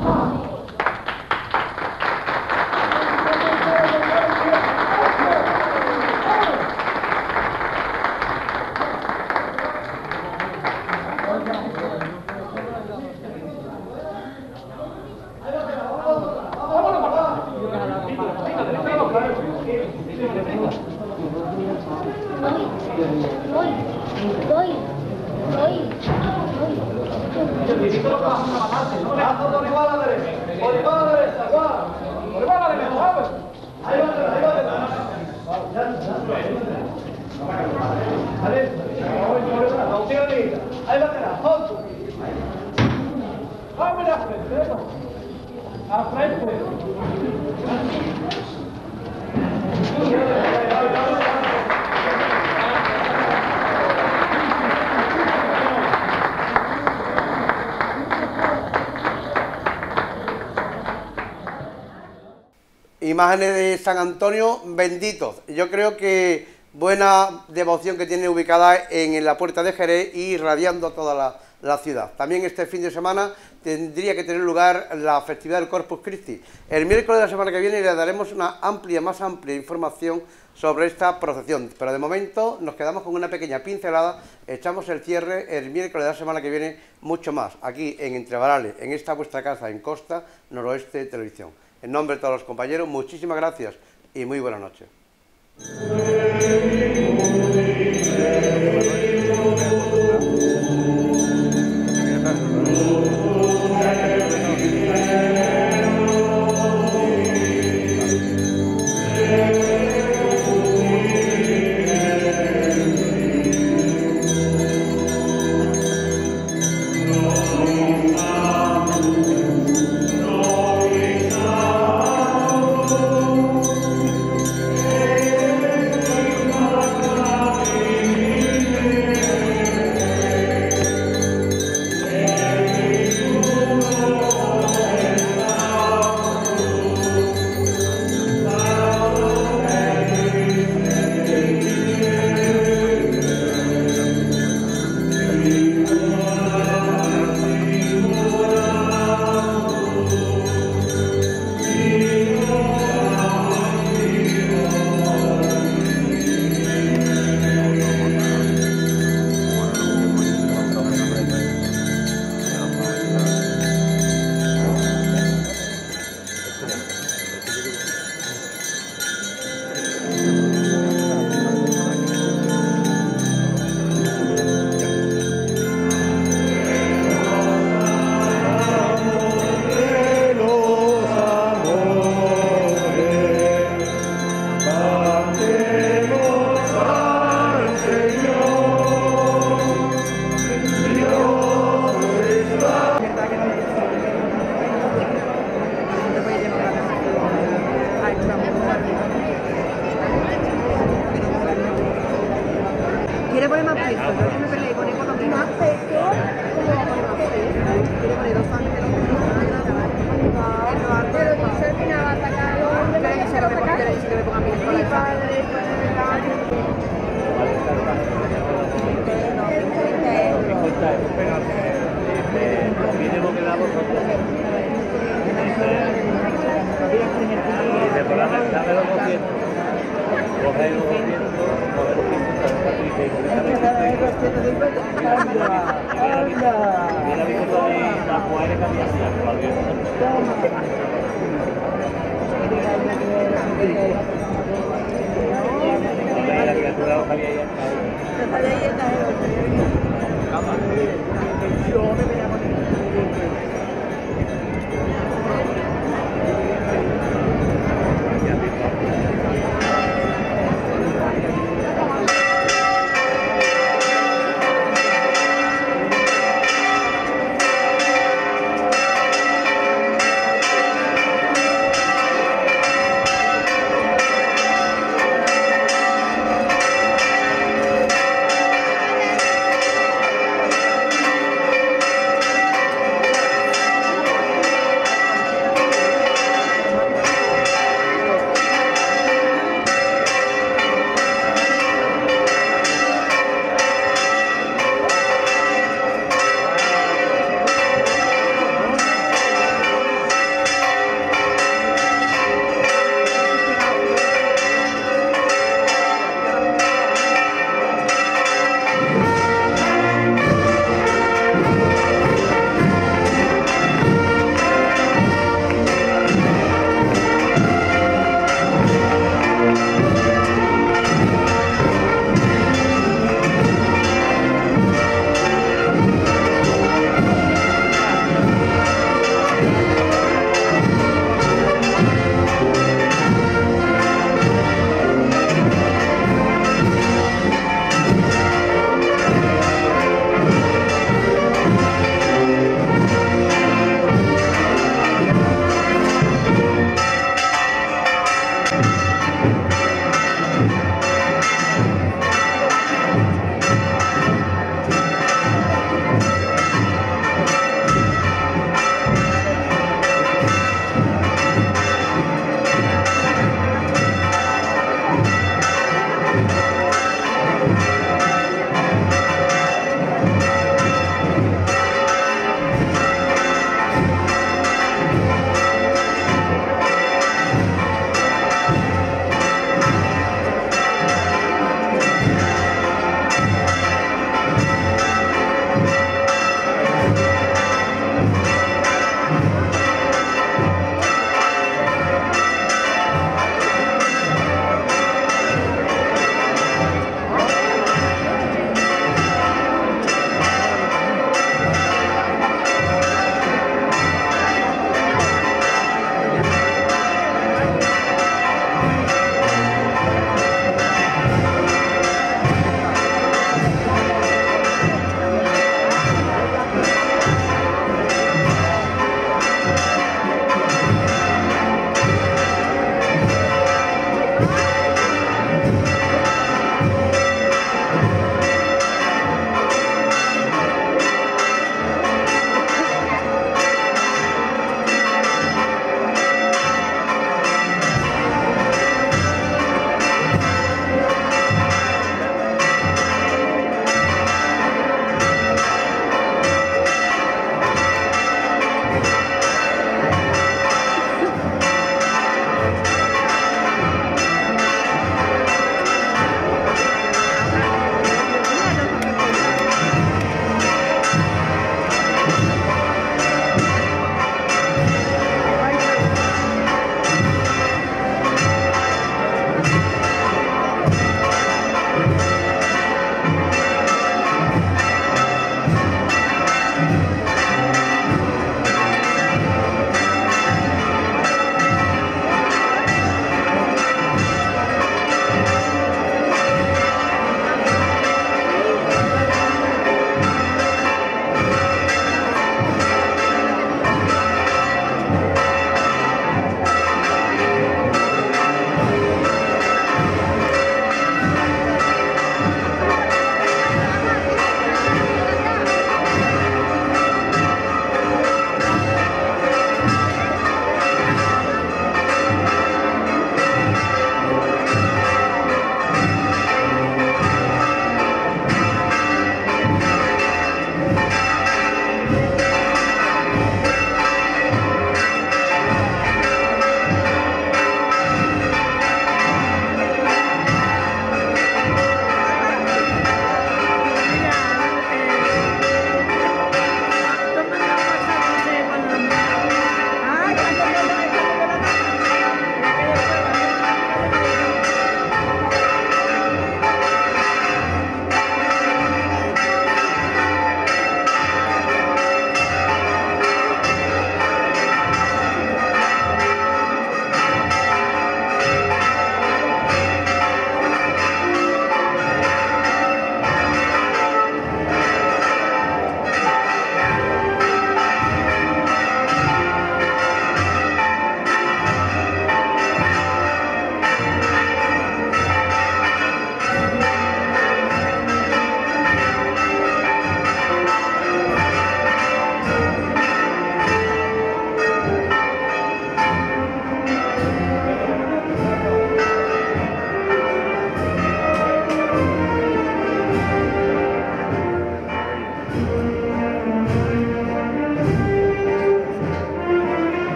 Imágenes de San Antonio benditos. Yo creo que buena devoción que tiene ubicada en la Puerta de Jerez y irradiando toda la ciudad. También este fin de semana tendría que tener lugar la festividad del Corpus Christi. El miércoles de la semana que viene le daremos una más amplia información sobre esta procesión, pero de momento nos quedamos con una pequeña pincelada. Echamos el cierre el miércoles de la semana que viene, mucho más, aquí en Entrevarales, en esta vuestra casa en Costa Noroeste Televisión. En nombre de todos los compañeros, muchísimas gracias y muy buenas noches. ¿Quiere poner más peso? Yo me peleé con él con lo que más peso. ¿Quiere poner 2 años de pero dice al final va a sacar ¿Qué le dice que me ponga mi padre?